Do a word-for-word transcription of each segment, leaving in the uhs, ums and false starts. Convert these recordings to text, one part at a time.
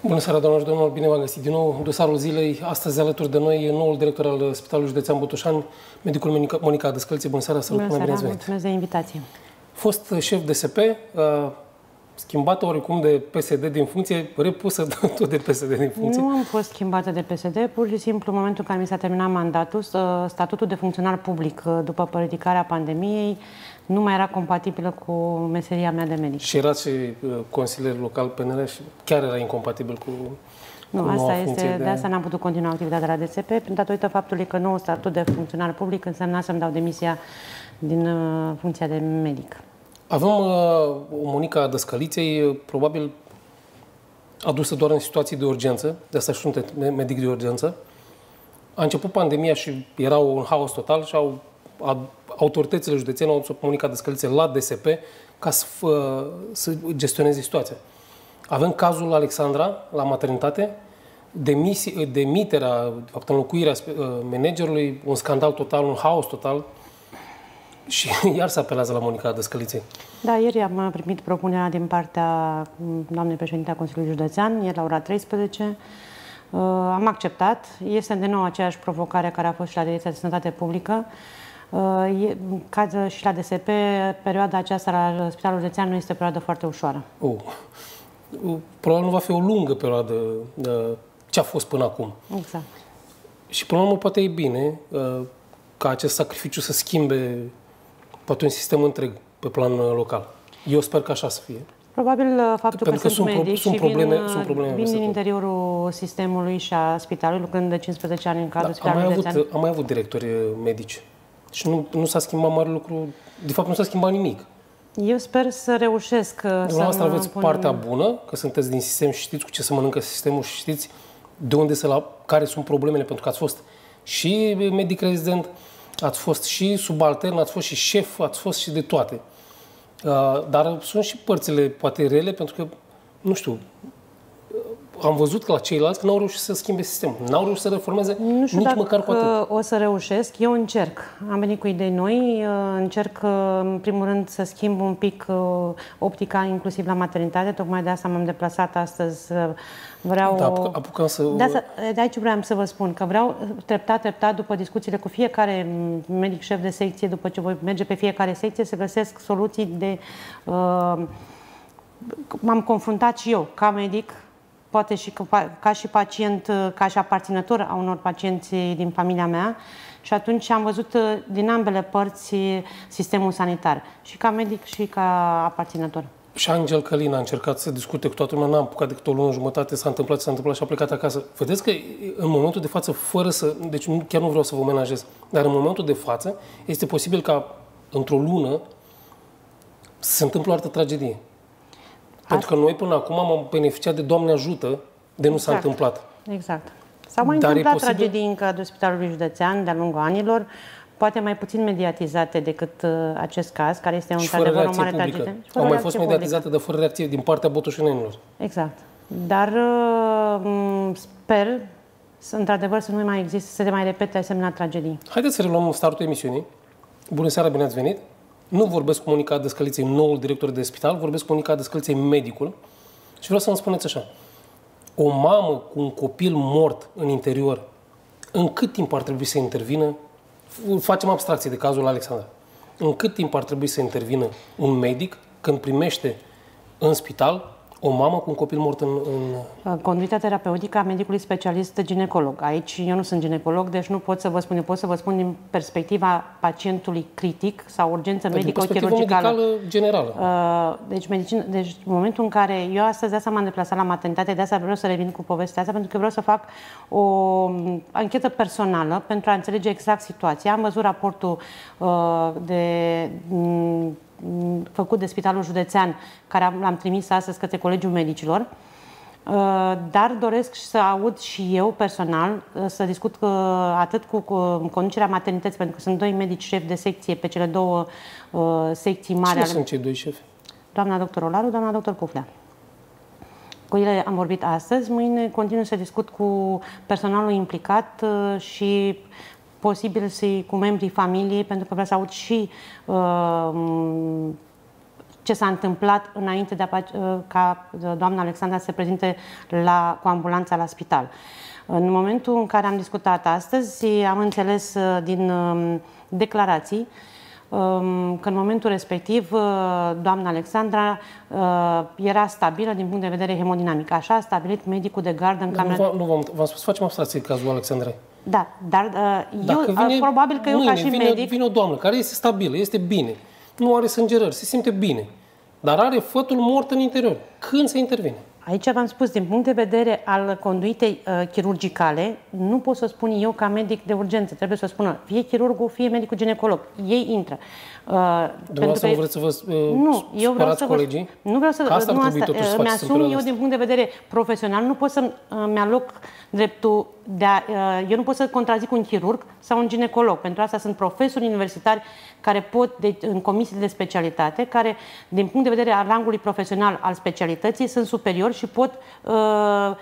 Bună seara, doamnelor și domnilor, bine v-am găsit din nou. Dosarul zilei, astăzi alături de noi, noul director al Spitalului Județean Botoșani, medicul Monica Dăscălție. Bună seara, salut, bună seara, mulțumesc de invitație. Fost șef de S P, schimbată oricum de P S D din funcție, repusă tot de P S D din funcție. Nu am fost schimbată de P S D, pur și simplu, în momentul în care mi s-a terminat mandatul, statutul de funcționar public, după ridicarea pandemiei, nu mai era compatibilă cu meseria mea de medic. Și erați și consilier local P N L și chiar era incompatibil cu Nu, asta este, de, de asta n-am putut continua activitatea la D S P, datorită faptului că nou statut de funcționar public însemna să-mi dau demisia din uh, funcția de medic. Avem uh, o Monica Dăscăliței, probabil adusă doar în situații de urgență, de asta și sunt medic de urgență. A început pandemia și era un haos total și au, a, autoritățile județene au adus Monica Dăscălițe la D S P ca să, uh, să gestioneze situația. Avem cazul Alexandra la maternitate, demisi, demiterea, de fapt înlocuirea managerului, un scandal total, un haos total și iar se apelează la Monica Dăscăliței. Da, ieri am primit propunerea din partea doamnei președinte a Consiliului Județean, ieri la ora treisprezece. Am acceptat. Este de nou aceeași provocare care a fost și la Direcția de Sănătate Publică. Ca și la D S P, perioada aceasta la Spitalul Județean nu este o perioadă foarte ușoară. Oh. Probabil nu va fi o lungă perioadă ce a fost până acum. Exact. Și până la urmă poate e bine ca acest sacrificiu să schimbe poate un sistem întreg pe plan local. Eu sper că așa să fie. Probabil faptul Pentru că, că sunt medici sunt și probleme, vin, sunt probleme vin din interiorul sistemului și a spitalului, lucrând de cincisprezece ani în cadrul da, Spitalului am mai Județean. avut, am mai avut directori medici și nu, nu s-a schimbat mare lucru. De fapt, nu s-a schimbat nimic. Eu sper să reușesc Dumneavoastră să aveți pun... partea bună, că sunteți din sistem și știți cu ce se mănâncă sistemul și știți de unde se la, care sunt problemele, pentru că ați fost și medic rezident, ați fost și subaltern, ați fost și șef, ați fost și de toate. Dar sunt și părțile poate rele, pentru că, nu știu, am văzut că la ceilalți că n-au reușit să schimbe sistemul, n-au reușit să reformeze nu știu nici dacă măcar cu atât. O să reușesc, eu încerc. Am venit cu idei noi, încerc în primul rând să schimb un pic optica, inclusiv la maternitate, tocmai de asta m-am deplasat astăzi. Vreau... Da, apuc, apucam să... De, asta, de aici vreau să vă spun că vreau treptat, treptat, după discuțiile cu fiecare medic șef de secție, după ce voi merge pe fiecare secție, să găsesc soluții de... Uh, m-am confruntat și eu, ca medic, poate și ca, ca și pacient, ca și aparținător a unor pacienți din familia mea și atunci am văzut din ambele părți sistemul sanitar, și ca medic și ca aparținător. Și Angel Călin a încercat să discute cu toată lumea, n-am apucat decât o lună jumătate, s-a întâmplat, s-a întâmplat și a plecat acasă. Vedeți că în momentul de față, fără să... Deci chiar nu vreau să vă menajez, dar în momentul de față este posibil ca într-o lună să se întâmple o altă tragedie. Pentru că noi până acum am beneficiat de Doamne ajută de nu exact. s-a întâmplat. Exact. S-au mai Dar întâmplat posibil... tragedii în cadrul Spitalului Județean de-a lungul anilor, poate mai puțin mediatizate decât uh, acest caz, care este un într-adevăr o mare tragedie. Au mai fost mediatizate, de fără reacție din partea botoșenenilor. Exact. Dar uh, sper, într-adevăr, să nu mai existe, să se mai repete asemenea tragedii. Haideți să reluăm startul emisiunii. Bună seara, bine ați venit! Nu vorbesc cu Monica Dăscăliței, noul director de spital, vorbesc cu Monica Dăscăliței, medicul. Și vreau să-mi spuneți așa. O mamă cu un copil mort în interior, în cât timp ar trebui să intervină? Facem abstracție de cazul Alexandra. În cât timp ar trebui să intervină un medic când primește în spital o mamă cu un copil mort în... în... Conduita terapeutică a medicului specialist ginecolog. Aici eu nu sunt ginecolog, deci nu pot să vă spun. Eu pot să vă spun din perspectiva pacientului critic sau urgență medico-chirurgicală. Medicală generală. Deci, medicină, deci în momentul în care eu astăzi de asta m-am deplasat la maternitate, de asta vreau să revin cu povestea asta, pentru că vreau să fac o anchetă personală pentru a înțelege exact situația. Am văzut raportul de... făcut de Spitalul Județean, care l-am trimis astăzi către Colegiul Medicilor, dar doresc să aud și eu personal, să discut atât cu conducerea maternității, pentru că sunt doi medici șefi de secție pe cele două secții mari. Cine sunt cei doi șefi? Doamna doctor Olaru, doamna doctor Cuflea. Cu ele am vorbit astăzi, mâine continui să discut cu personalul implicat și posibil să cu membrii familiei, pentru că vreau să aud și uh, ce s-a întâmplat înainte de a, ca doamna Alexandra să se prezinte la, cu ambulanța la spital. În momentul în care am discutat astăzi, am înțeles din declarații că în momentul respectiv doamna Alexandra era stabilă din punct de vedere hemodinamic. Așa a stabilit medicul de gardă în cameră. Nu v-am spus, facem abstracție cazul Alexandrei. Da, dar eu, vine, probabil că eu mâine, ca și vine, medic... Vine o doamnă care este stabilă, este bine, nu are sângerări, se simte bine, dar are fătul mort în interior. Când se intervine? Aici v-am spus, din punct de vedere al conduitei uh, chirurgicale, nu pot să spun eu ca medic de urgență. Trebuie să spună fie chirurgul, fie medicul ginecolog. Ei intră. Uh, Dumneavoastră nu vreți să vă uh, nu, eu vreau să colegii? Vă, nu vreau să... Asta nu asta. Îmi asum eu din punct de vedere profesional. Nu pot să-mi uh, aloc dreptul de a... Uh, eu nu pot să contrazic un chirurg sau un ginecolog. Pentru asta sunt profesori universitari care pot, de, în comisii de specialitate, care, din punct de vedere al rangului profesional al specialității, sunt superiori și pot uh,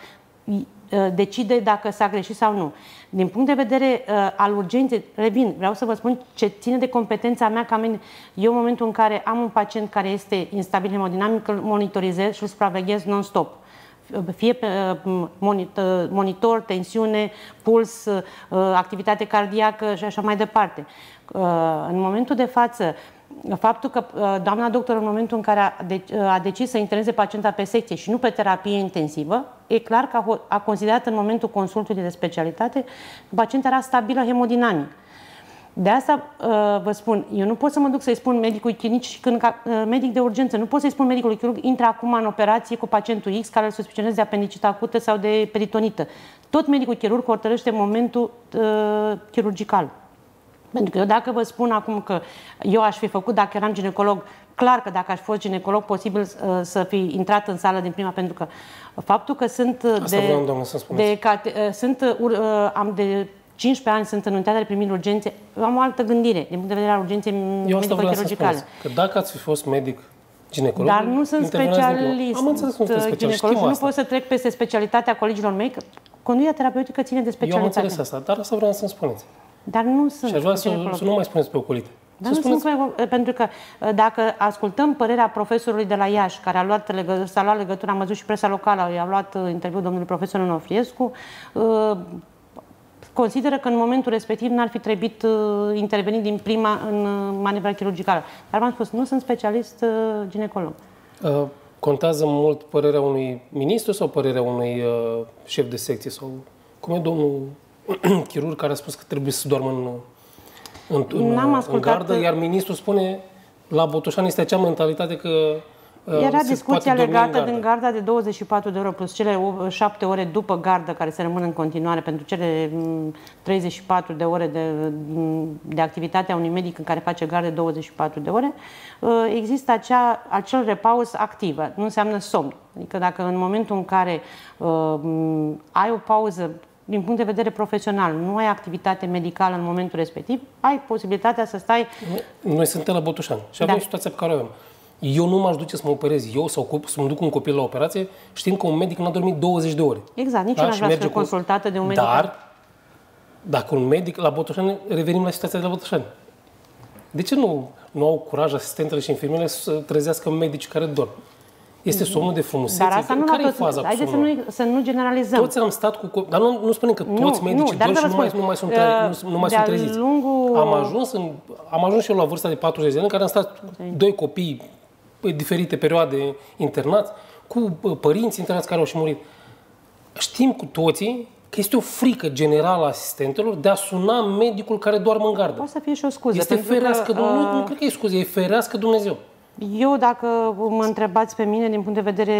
decide dacă s-a greșit sau nu. Din punct de vedere uh, al urgenței, revin, vreau să vă spun ce ține de competența mea ca mine. Eu, în momentul în care am un pacient care este instabil hemodinamic, îl monitorizez și îl supraveghez non-stop. Fie uh, monitor, monitor, tensiune, puls, uh, activitate cardiacă și așa mai departe. Uh, în momentul de față, faptul că doamna doctor, în momentul în care a, de, a decis să interneze pacienta pe secție și nu pe terapie intensivă, e clar că a, a considerat în momentul consultului de specialitate că pacienta era stabilă hemodinamic. De asta vă spun, eu nu pot să mă duc să-i spun medicului clinic și când medic de urgență, nu pot să-i spun medicului chirurg, intră acum în operație cu pacientul X care îl suspiciunez de apendicită acută sau de peritonită. Tot medicul chirurg hotărăște momentul uh, chirurgical. Pentru că eu dacă vă spun acum că eu aș fi făcut, dacă eram ginecolog, clar că dacă aș fi fost ginecolog, posibil uh, să fi intrat în sală din prima, pentru că faptul că sunt Asta de... vreau, doamnă, să spuneți. de uh, sunt, uh, am de cincisprezece ani, sunt în unitatea de primiri urgențe, eu am o altă gândire, din punct de vedere al urgenței medico-chirurgicale. Că dacă ați fi fost medic ginecolog, dar nu sunt specialist am înțeles că nu sunt ginecolog și nu pot să trec peste specialitatea colegilor mei, că conduirea terapeutică ține de specialitate. Eu am înțeles asta, dar asta vreau să-mi spuneți. Dar nu sunt. Și aș vrea să, să nu mai spuneți pe ocolite. Dar nu spuneți... sunt, pentru că dacă ascultăm părerea profesorului de la Iași, care a luat legă, s-a luat legătura, am văzut și presa locală, i-a luat interviul domnului profesor Onofriescu, consideră că în momentul respectiv n-ar fi trebuit intervenit din prima în manevra chirurgicală. Dar v-am spus, nu sunt specialist ginecolog. Uh, contează mult părerea unui ministru sau părerea unui uh, șef de secție? Sau cum e domnul chirurg care a spus că trebuie să doarmă în, în, în, în gardă, iar ministrul spune la Botoșani este acea mentalitate că uh, era discuția legată din garda de douăzeci și patru de ore plus cele șapte ore după gardă care se rămân în continuare pentru cele treizeci și patru de ore de, de activitate a unui medic în care face gardă de douăzeci și patru de ore. Există acea, acel repaus activă, nu înseamnă somn. Adică dacă în momentul în care uh, ai o pauză din punct de vedere profesional, nu ai activitate medicală în momentul respectiv, ai posibilitatea să stai... Noi suntem la Botoșani și avem da. situația pe care o avem. Eu nu m-aș duce să mă operez eu sau să mă duc un copil la operație știind că un medic n-a dormit douăzeci de ore. Exact, nici da? nu aș vrea să fiu consultată de un medic. Dar, dacă un medic la Botoșani, revenim la situația de la Botoșani. De ce nu, nu au curaj asistentele și infirmiere să trezească medici care dorm? Este somnul de frumusețe? Dar asta nu care la e faza toți. Haideți să nu, să nu generalizăm. Toți am stat cu... Dar nu, nu spunem că toți nu, medicii dorm și nu mai, nu mai sunt, uh, nu, nu mai sunt treziți. Lungul... Am ajuns, în, am ajuns și eu la vârsta de patruzeci de ani, în care am stat okay. doi copii pe diferite perioade internați, cu părinți internați care au și murit. Știm cu toții că este o frică generală a asistentelor de a suna medicul care doarmă în gardă. Poate să fie și o scuză. Este ferească, că, uh... nu, nu cred că e scuză, e ferească Dumnezeu. Eu, dacă mă întrebați pe mine din punct de vedere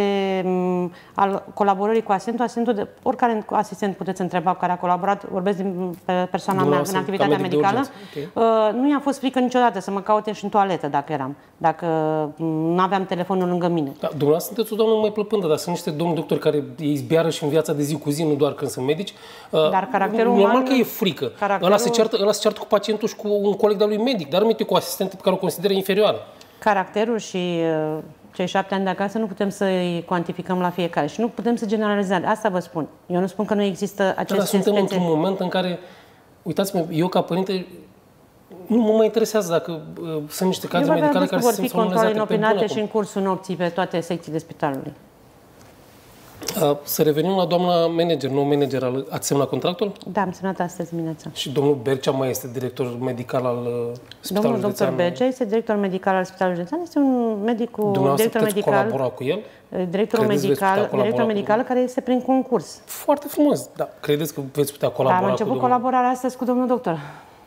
al colaborării cu asistentul, asistentul de, oricare asistent puteți întreba care a colaborat, vorbesc din persoana mea în activitatea medicală, okay. Nu i-a fost frică niciodată să mă caute și în toaletă dacă eram, dacă nu aveam telefonul lângă mine. Da, dumneavoastră sunteți o doamnă mai plăpândă, dar sunt niște domni doctori care îi zbiară și în viața de zi cu zi, nu doar când sunt medici. Dar caracterul normal uman, că e frică. Caracterul... Ăla se ceartă, ăla se ceartă cu pacientul și cu un coleg de-al lui medic, dar nu cu asistentă pe care o consideră inferioară. Caracterul și uh, cei șapte ani de acasă nu putem să-i cuantificăm la fiecare și nu putem să generalizăm. Asta vă spun. Eu nu spun că nu există aceste Dar suntem spețe. într-un moment în care, uitați-mă, eu ca părinte Nu mă mai interesează dacă uh, sunt niște cazuri medicale care se simt somnolizate. Vor fi controle inopinate și în cursul nopții pe toate secțiile spitalului. Uh, să revenim la doamna manager, nou manager. Al, ați semnat contractul? Da, am semnat astăzi dimineața. Și domnul Bercea mai este director medical al uh, Spitalului Domnul doctor Bercea este director medical al Spitalului Județean. Este un medic cu director medical. colabora cu el? Directorul medical, director medical care este prin concurs. Foarte frumos. Da. Credeți că veți putea colabora am început cu colaborarea astăzi cu domnul doctor.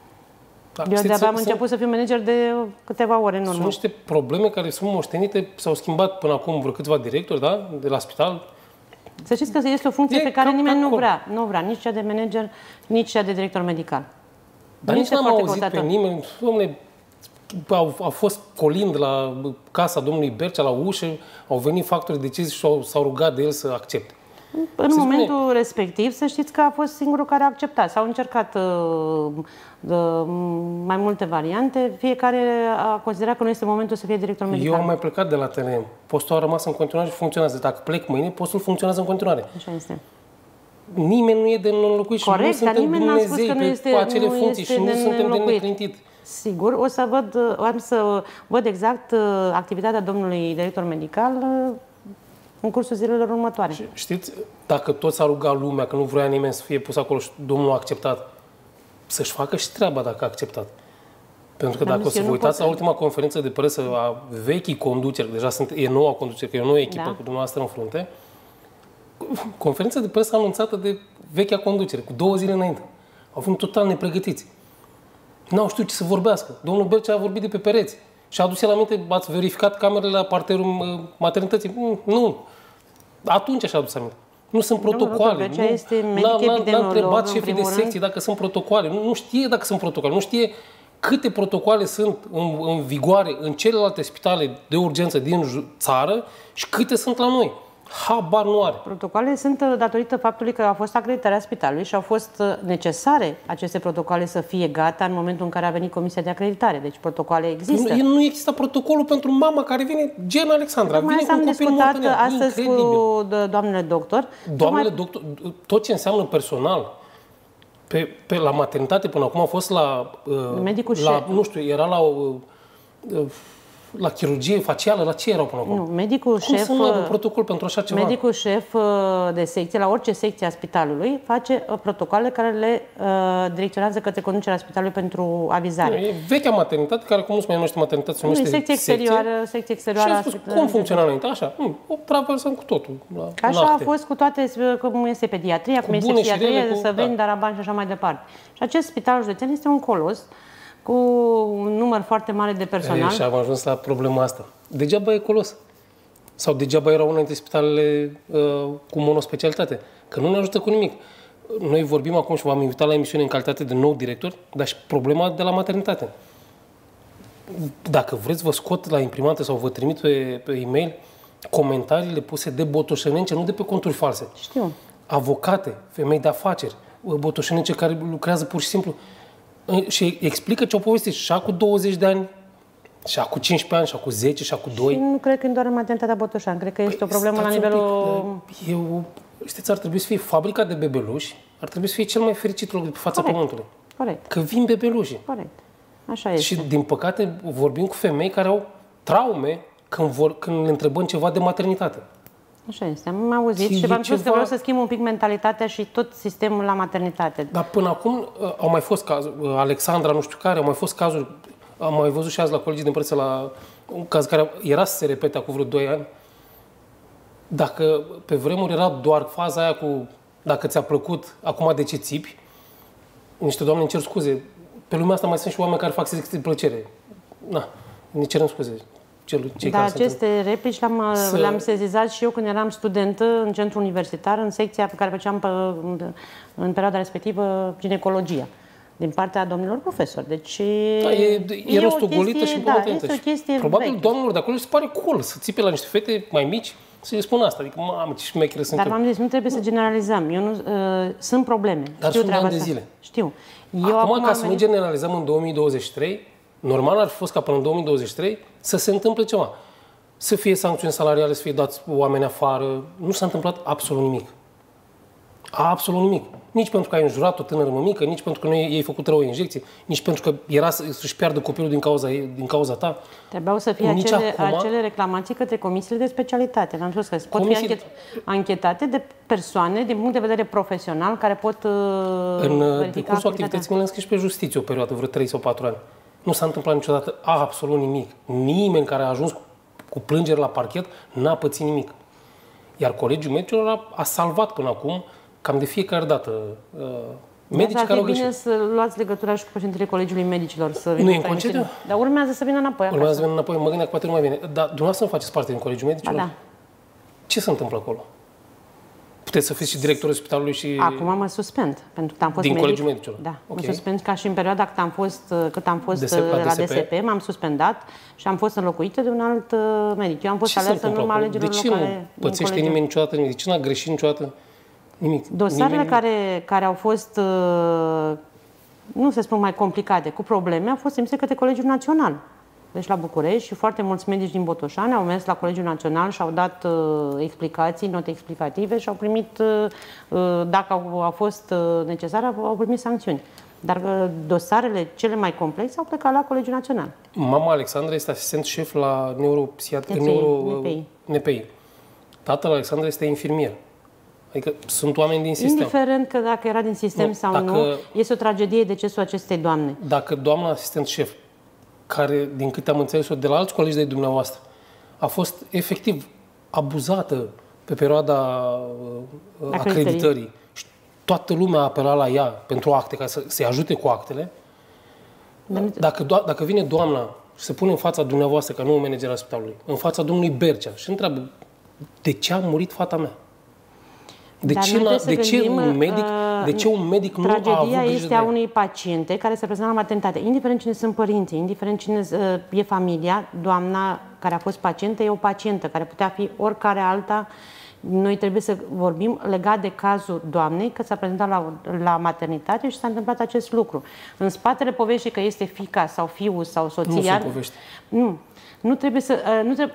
Da, eu de-abia am început să fiu manager de câteva ore în urmă. Sunt niște probleme care sunt moștenite, s-au schimbat până acum vreo câțiva directori, da? De la spital. Să știți că este o funcție e pe care nimeni nu vrea. Nu vrea nici cea de manager, nici cea de director medical. Dar nici n-am auzit pe nimeni. Dom'le, au, a fost colind la casa domnului Bercea, la ușă, au venit factorii de decizie și s-au rugat de el să accepte. În se momentul spune... respectiv, să știți că a fost singurul care a acceptat. S-au încercat uh, uh, mai multe variante. Fiecare a considerat că nu este momentul să fie director medical. Eu am mai plecat de la T N M. Postul a rămas în continuare și funcționează. Dacă plec mâine, postul funcționează în continuare. Așa este. Nimeni nu e de înlocuit și corect, nu suntem Dumnezei că nu este, pe acele nu funcții și nu suntem de neclintit. Sigur, o să văd, am să văd exact activitatea domnului director medical în cursul zilelor următoare. Și știți, dacă tot s-a rugat lumea că nu vrea nimeni să fie pus acolo și domnul a acceptat, să-și facă și treaba dacă a acceptat. Pentru că dacă o să vă uitați la ultima conferință de presă a vechii conduceri, deja sunt, e noua conducere, că e o nouă echipă da. cu dumneavoastră în frunte, conferința de presă anunțată de vechea conducere, cu două zile înainte. Au fost total nepregătiți. N-au știut ce să vorbească. Domnul Bercea a vorbit de pe pereți. Și a adus el aminte, ați verificat camerele la parterul maternității? Nu. Atunci așa a adus aminte. Nu sunt protocoale. N-a întrebat șefii de secție dacă sunt protocoale. Nu, nu știe dacă sunt protocoale. Nu știe câte protocoale sunt în, în vigoare în celelalte spitale de urgență din țară și câte sunt la noi. Habar nu are. Protocoalele sunt datorită faptului că a fost acreditarea spitalului și au fost necesare aceste protocoale să fie gata în momentul în care a venit Comisia de Acreditare. Deci protocoale există. Nu, nu există protocolul pentru mama care vine, gen Alexandra. Vine cu un copil mort în ea. Astăzi incredibil. Cu doamnele doctor. Doamnele mai... doctor, tot ce înseamnă personal pe, pe, la maternitate până acum a fost la... Uh, medicul la, șef. Nu știu, era la... Uh, uh, la chirurgie facială, la ce erau până acum? Nu, medicul Cum șef, să nu aibă protocol pentru așa ceva? Medicul șef de secție, la orice secție a spitalului, face protocoale care le uh, direcționează către conducerea spitalului pentru avizare. E vechea maternitate, care cum nu se mai numește maternitate, se numește secție exterioară. Secție exterioară și a spus, cum funcționa înainte? Așa, o traversăm cu totul. La, așa a fost cu toate, cum este pediatria, cu cum este psihiatria, Săveni, da. Daraban și așa mai departe. Și acest spital județean este un colos cu un număr foarte mare de personal. E, și am ajuns la problema asta. Degeaba e colos. Sau degeaba era una dintre spitalele uh, cu monospecialitate. Că nu ne ajută cu nimic. Noi vorbim acum și v-am invitat la emisiune în calitate de nou director, dar și problema de la maternitate. Dacă vreți, vă scot la imprimante sau vă trimit pe, pe e-mail comentariile puse de botoșănence, nu de pe conturi false. Știu. Avocate, femei de afaceri, botoșănence care lucrează pur și simplu și explică ce au povestit și cu douăzeci de ani, și cu cincisprezece ani, și cu zece, și cu doi. Și nu cred că e doar în maternitatea Botoșan. Cred că este păi, o problemă la nivelul... Eu, știți, ar trebui să fie fabrica de bebeluși, ar trebui să fie cel mai fericit loc de pe fața Corect. Pământului. Corect. Că vin bebelușii. Corect. Așa este. Și, din păcate, vorbim cu femei care au traume când, vor, când le întrebăm ceva de maternitate. Așa este. Am auzit și, și v-am spus ceva... că vreau să schimb un pic mentalitatea și tot sistemul la maternitate. Dar până acum au mai fost cazuri, Alexandra, nu știu care, au mai fost cazuri, am mai văzut și azi la colegii din presă la un caz care era să se repete acum vreo doi ani. Dacă pe vremuri era doar faza aia cu dacă ți-a plăcut, acum de ce țipi, niște doamne îmi cer scuze, pe lumea asta mai sunt și oameni care fac sex de plăcere. Na, ne cerem scuze. Dar aceste replici le-am, să... le-am sezizat și eu când eram studentă în centru universitar, în secția pe care făceam pe, în, în perioada respectivă ginecologia, din partea domnilor profesori. Deci da, e, e, e rostogolită și da, este o chestie probabil veche. Doamnelor de acolo se pare cool să țipe la niște fete mai mici să le spun asta. Adică, mamă, ce șmechere sunt. Dar v-am zis, nu trebuie să generalizăm. Eu nu, uh, sunt probleme. Dar Știu sunt ani de zile. Știu. Eu acum, acum ca să venit... nu generalizăm în două mii douăzeci și trei, normal ar fi fost ca până în două mii douăzeci și trei să se întâmple ceva. Să fie sancțiuni salariale, să fie dați oameni afară. Nu s-a întâmplat absolut nimic. Absolut nimic. Nici pentru că ai înjurat o tânără mămică, nici pentru că nu i-ai făcut rău o injecție, nici pentru că era să-și piardă copilul din cauza, din cauza ta. Trebuiau să fie acele, acum, acele reclamații către comisiile de specialitate. Am spus că pot comisii... fi anchetate de persoane din punct de vedere profesional care pot în verifica cursul activității mi le-am scris pe justiție o perioadă, vreo trei sau patru ani. Nu s-a întâmplat niciodată absolut nimic. Nimeni care a ajuns cu plângeri la parchet n-a pățit nimic. Iar Colegiul Medicilor a, a salvat până acum, cam de fiecare dată, uh, medici care au greșit. Ar fi bine să luați legătura și cu președintele Colegiului Medicilor. Să nu e în concediu? Dar urmează să vină înapoi acasă. Urmează să vină înapoi. Mă gândeam că poate nu mai vine. Dar dumneavoastră nu faceți parte din Colegiul Medicilor? Ba da. Ce se întâmplă acolo? Puteți să fiți și directorul spitalului și... Acum mă suspend, pentru că am fost din medic. Colegiul Medicilor? Da. Okay. Mă suspend ca și în perioada cât am fost, cât am fost D S P, la D S P, D S P, m-am suspendat și am fost înlocuită de un alt medic. Eu am fost ales în urma alegerilor locale. De ce nu pățește nimeni niciodată nimic? De ce n-a greșit niciodată nimic? Dosarele nimeni... care, care au fost, nu se spun mai complicate, cu probleme, au fost emise către Colegiul Național. Deci la București și foarte mulți medici din Botoșani au mers la Colegiul Național și au dat uh, explicații, note explicative și au primit, uh, dacă au, au fost uh, necesare, au primit sancțiuni. Dar uh, dosarele cele mai complexe au plecat la Colegiul Național. Mama Alexandra este asistent șef la neuropsiatrie, neuro, N P I. Tatăl Alexandra este infirmier. Adică sunt oameni din sistem. Indiferent că dacă era din sistem nu, sau dacă, nu, este o tragedie decesul acestei doamne. Dacă doamna asistent șef, care, din câte am înțeles-o de la alți colegi de dumneavoastră, a fost efectiv abuzată pe perioada uh, acreditării și toată lumea a apelat la ea pentru acte, ca să se ajute cu actele, dacă, do- dacă vine doamna și se pune în fața dumneavoastră, ca nou manager al spitalului, în fața domnului Bercea și întreabă de ce a murit fata mea? De ce, de, ce gândim, un medic, de ce un medic nu a avut grijă de Tragedia este a unei paciente care se prezintă la maternitate. Indiferent cine sunt părinții, indiferent cine uh, e familia, doamna care a fost pacientă e o pacientă, care putea fi oricare alta. Noi trebuie să vorbim legat de cazul doamnei, că s-a prezentat la, la maternitate și s-a întâmplat acest lucru. În spatele poveștii că este fiica sau fiul sau soția... Nu sunt povești. Nu. Nu trebuie să... Nu trebuie,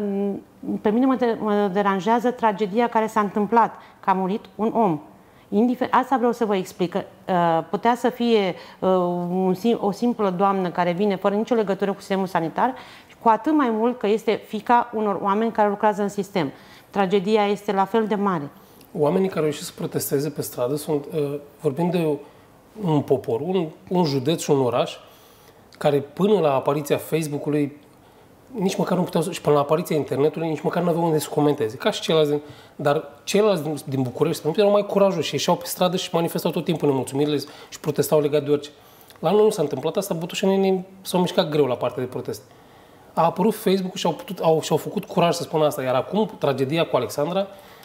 pe mine mă, de, mă deranjează tragedia care s-a întâmplat, că a murit un om. Indifer- asta vreau să vă explic. Că, uh, putea să fie uh, un, o simplă doamnă care vine fără nicio legătură cu sistemul sanitar, cu atât mai mult că este fiica unor oameni care lucrează în sistem. Tragedia este la fel de mare. Oamenii care au ieșit să protesteze pe stradă sunt, uh, vorbim de un popor, un, un județ și un oraș, care până la apariția Facebook-ului nici măcar nu puteau, și până la apariția internetului, nici măcar nu aveau unde să comenteze, ca și ceilalți, din, dar ceilalți din, din București nu erau mai curajoși și ieșeau pe stradă și manifestau tot timpul nemulțumirile și protestau legat de orice. La noi nu s-a întâmplat asta, butușenii s-au mișcat greu la partea de protest. A apărut Facebook și au, putut, au, și-au făcut curaj să spună asta, iar acum, tragedia cu Alexandra,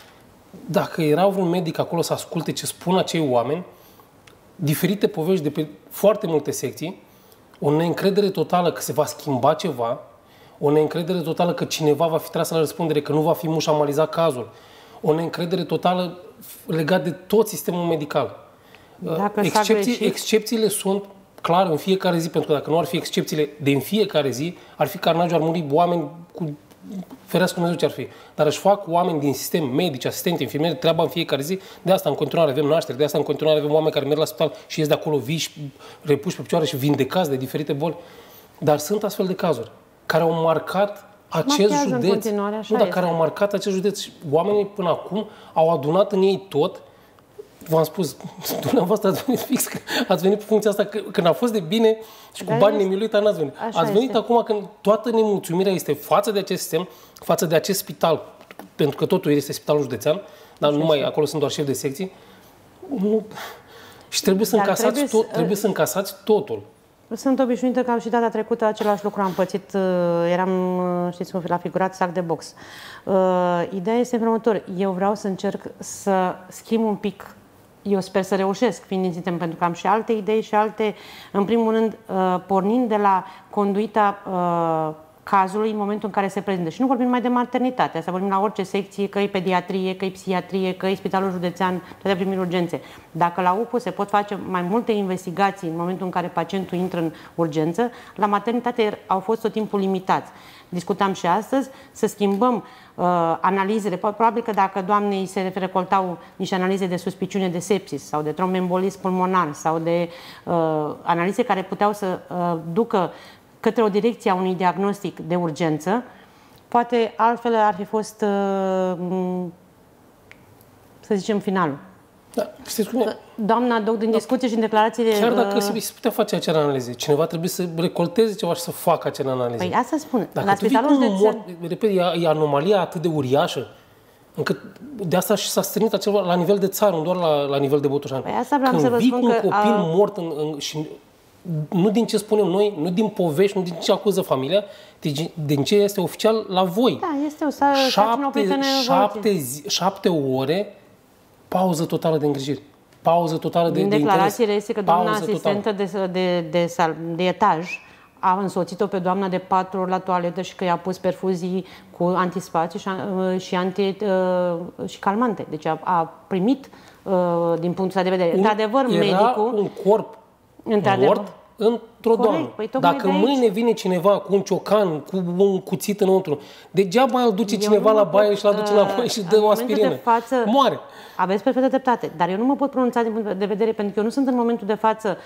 dacă era vreun medic acolo să asculte ce spun acei oameni, diferite povești de pe foarte multe secții, o neîncredere totală că se va schimba ceva, o neîncredere totală că cineva va fi tras la răspundere, că nu va fi mușamalizat cazul, o neîncredere totală legat de tot sistemul medical. Dacă Excepții, excepțiile sunt clar în fiecare zi, pentru că dacă nu ar fi excepțiile de în fiecare zi, ar fi carnagiu, ar muri oameni cu ferească Dumnezeu ce ar fi. Dar își fac oameni din sistem, medici, asistenți, infirmieri, treaba în fiecare zi. De asta în continuare avem nașteri, de asta în continuare avem oameni care merg la spital și ies de acolo vii și repuși pe picioare și vindecați de diferite boli. Dar sunt astfel de cazuri care au marcat acest județ. Nu, dar care au marcat acest județ. Oamenii până acum au adunat în ei tot. V-am spus, dumneavoastră ați venit fix, că ați venit pe funcția asta când a fost de bine și cu bani nemiluit, dar n-ați venit. Ați venit este. Acum când toată nemulțumirea este față de acest sistem, față de acest spital, pentru că totul este spitalul județean, dar nu mai acolo sunt doar șefi de secții. Nu. Și trebuie să, încasați trebuie, tot, trebuie să încasați totul. Sunt obișnuită că și data trecută același lucru am pățit. Eram, știți cum, la figurat sac de box. Ideea este în următor. Eu vreau să încerc să schimb un pic. Eu sper să reușesc, fiind din sistem, pentru că am și alte idei și alte, în primul rând, pornind de la conduita cazului în momentul în care se prezintă. Și nu vorbim numai de maternitate, asta vorbim la orice secție, că e pediatrie, că e psihiatrie, că e spitalul județean, toate primiri urgențe. Dacă la U P U se pot face mai multe investigații în momentul în care pacientul intră în urgență, la maternitate au fost tot timpul limitați. discutam și astăzi, să schimbăm uh, analizele. Probabil că dacă doamnei se recoltau niște analize de suspiciune de sepsis sau de trombembolism pulmonar sau de uh, analize care puteau să uh, ducă către o direcție a unui diagnostic de urgență, poate altfel ar fi fost, uh, să zicem, finalul. Da, știți cum e? Doamna Doc, din discuție și în declarațiile... Chiar dacă se, se putea face acele analize, cineva trebuie să recolteze ceva și să facă acele analize. Păi asta spun. Dacă la tu vii cu spitalul un mort, repet, e, e anomalia atât de uriașă, încât de asta și s-a strânit acela la nivel de țară, nu doar la, la nivel de Botoșani. Păi asta vreau Când să vă vii spun cu un că copil a... mort în, în, și nu din ce spunem noi, nu din povești, nu din ce acuză familia, din, din ce este oficial la voi. Da, este o sarcină oprită în șapte, zi, șapte ore pauză totală de îngrijiri. Pauză totală de, din de declarațiile este că doamna pauză asistentă de, de, de, de, de etaj a însoțit-o pe doamna de patru ori la toaletă și că i-a pus perfuzii cu antispații și, și, anti, uh, și calmante. Deci a, a primit, uh, din punctul de vedere, într-adevăr, medicul... un corp mort într-o doamnă. Păi, dacă mâine vine cineva cu un ciocan, cu un cuțit înăuntru, degeaba îl duce eu cineva la baie pot, și l aduce înapoi și dă o aspirină. De față, moare. Aveți perfectă dreptate, dar eu nu mă pot pronunța din punct de vedere, pentru că eu nu sunt în momentul de față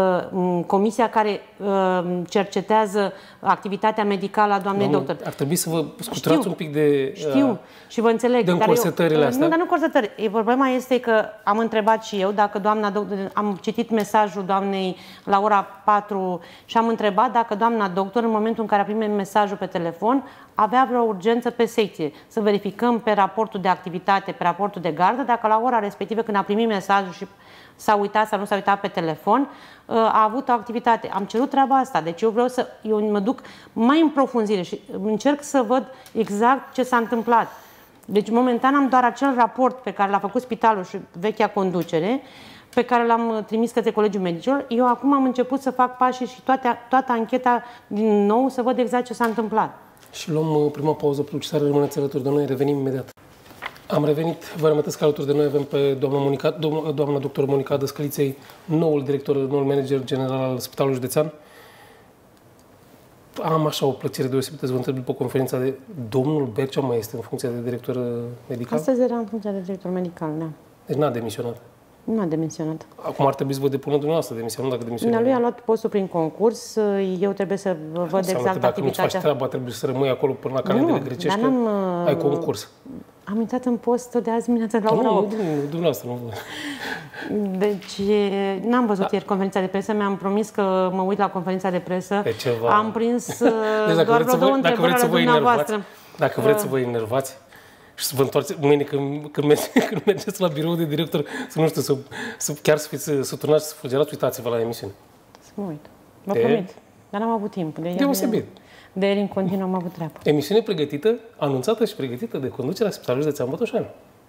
uh, comisia care uh, cercetează activitatea medicală a doamnei Doamne, doctor. Ar trebui să vă scuturați un pic de... Uh, Știu și vă înțeleg. De încorsetările astea. Nu, dar nu încorsetări. Problema este că am întrebat și eu dacă doamna doctor, am citit mesajul doamnei la ora patru și am întrebat dacă doamna doctor, în momentul în care a primit mesajul pe telefon, avea vreo urgență pe secție. Să verificăm pe raportul de activitate, pe raportul de gardă, dacă la ora respectivă, când a primit mesajul și s-a uitat sau nu s-a uitat pe telefon, a avut o activitate. Am cerut treaba asta. Deci eu vreau să eu mă duc mai în profunzire și încerc să văd exact ce s-a întâmplat. Deci momentan am doar acel raport pe care l-a făcut spitalul și vechea conducere, pe care l-am trimis către Colegiul Medicilor. Eu acum am început să fac pașii și toate, toată ancheta din nou, să văd exact ce s-a întâmplat. Și luăm prima pauză publicitară, rămâneți alături de noi, revenim imediat. Am revenit, vă reamintesc că alături de noi avem pe doamna, Monica, doamna, doamna doctor Monica Dăscăliței, noul director, noul manager general al Spitalului Județean. Am așa o plăcere deosebită să vă întreb după conferința de domnul Bercea mai este în funcția de director medical? Astăzi era în funcția de director medical, da. Deci n-a demisionat. Nu a demisionat. Acum ar trebui să vă depună dumneavoastră demisia, nu dacă demisionează. Lui a luat postul prin concurs, eu trebuie să văd exact activitatea. Dacă nu-ți faci treaba, trebuie să rămâi acolo până la calendele grecești, ai concurs. Am intrat în post de azi dimineața la ora opt. Nu, nu, dumneavoastră, nu. Deci, n-am văzut da. ieri conferința de presă, mi-am promis că mă uit la conferința de presă. E ceva... Am prins deci dacă doar vreo două întrebări ale dumneavoastră. Dacă vreți să vă enervați și să vă întoarceți mâine când, când, merge, când mergeți la birou de director, să nu știu, să, să chiar să fiți săturnați, să fulgerați, uitați-vă la emisiune. Să mă uit. Vă promit. Dar n-am avut timp. De Deosebit. De ieri în continuu am avut treabă. Emisiune pregătită, anunțată și pregătită de conducerea Spitalului Județean Botoșani.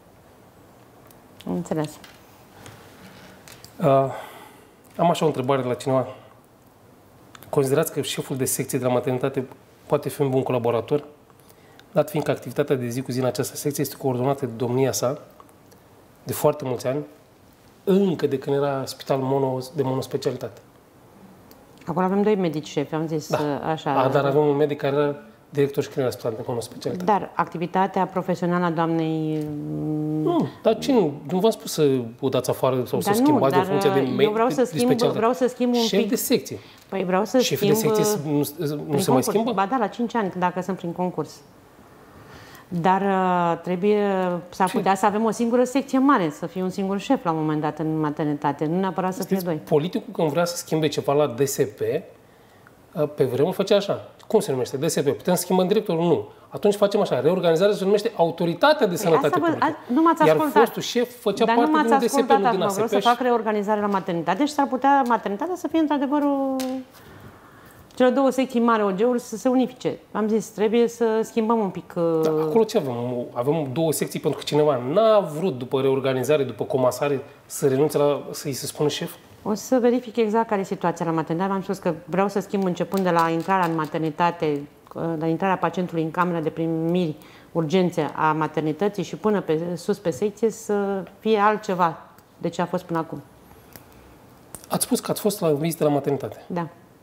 Am înțeles. Uh, am așa o întrebare de la cineva. Considerați că șeful de secție de la maternitate poate fi un bun colaborator, dat fiindcă activitatea de zi cu zi în această secție este coordonată de domnia sa de foarte mulți ani, încă de când era spital mono, de monospecialitate. Acolo avem doi medici șefi, am zis da. așa. A, dar avem un medic care era director și când era spital de monospecialitate. Dar activitatea profesională a doamnei... Nu, dar ce nu? Nu v-am spus să o dați afară sau dar să schimbați de funcție de medic. Eu vreau să schimb, vreau să schimb un șef pic... de secție. Păi vreau să Șefii schimb... de secție nu, nu se mai schimbă? Ba da, la cinci ani, dacă sunt prin concurs. Dar trebuie, s-ar putea să avem o singură secție mare, să fie un singur șef la un moment dat în maternitate, nu neapărat să fie doi. Politicul când vrea să schimbe ceva la D S P, pe vremuri făcea așa. Cum se numește? D S P. Putem schimba directorul? Nu. Atunci facem așa. Reorganizarea se numește Autoritatea de Sănătate păi Publică. Nu m-ați Iar ascultat. fostul șef făcea Dar parte nu din D S P, nu din A S P. Vreau să fac reorganizare la maternitate și s-ar putea maternitatea să fie într-adevăr o... Cele două secții mari O G-uri să se unifice. Am zis, trebuie să schimbăm un pic... Da, acolo ce avem? Avem două secții pentru că cineva n-a vrut, după reorganizare, după comasare, să renunțe la, să-i se spună șef? O să verific exact care e situația la maternitate. V-am spus că vreau să schimb începând de la intrarea în maternitate, la intrarea pacientului în camera de primiri, urgențe a maternității și până pe, sus pe secție să fie altceva de ce a fost până acum. Ați spus că ați fost la vizită la maternitate. Da.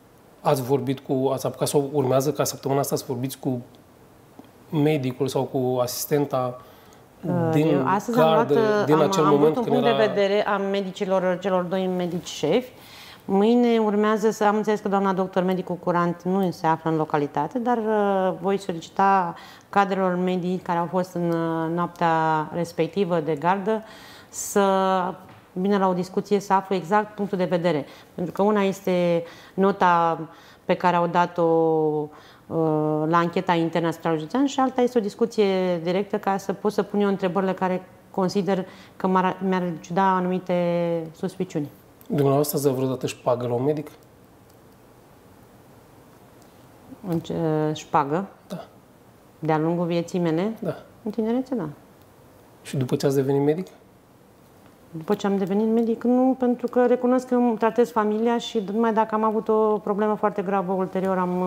ați vorbit cu, ați apucat sau urmează ca săptămâna asta să vorbiți cu medicul sau cu asistenta din Eu astăzi gardă, am luat, din am, acel am moment un când punct era... de vedere a medicilor, celor doi medici șefi. Mâine urmează să am înțeles că doamna doctor medicul curant nu se află în localitate, dar uh, voi solicita cadrelor medii care au fost în uh, noaptea respectivă de gardă să vină la o discuție să afle exact punctul de vedere. Pentru că una este nota pe care au dat-o la ancheta internă a Spitalului Județean și alta este o discuție directă ca să pot să pun eu întrebările care consider că mi-ar elucida anumite suspiciuni. Dumneavoastră ați vreodată șpagă la un medic? În ce, șpagă? Da. De-a lungul vieții mele? Da. În tinerețe, da. Și după ce ați devenit medic? După ce am devenit medic, nu, pentru că recunosc că îmi tratez familia și numai dacă am avut o problemă foarte gravă, ulterior am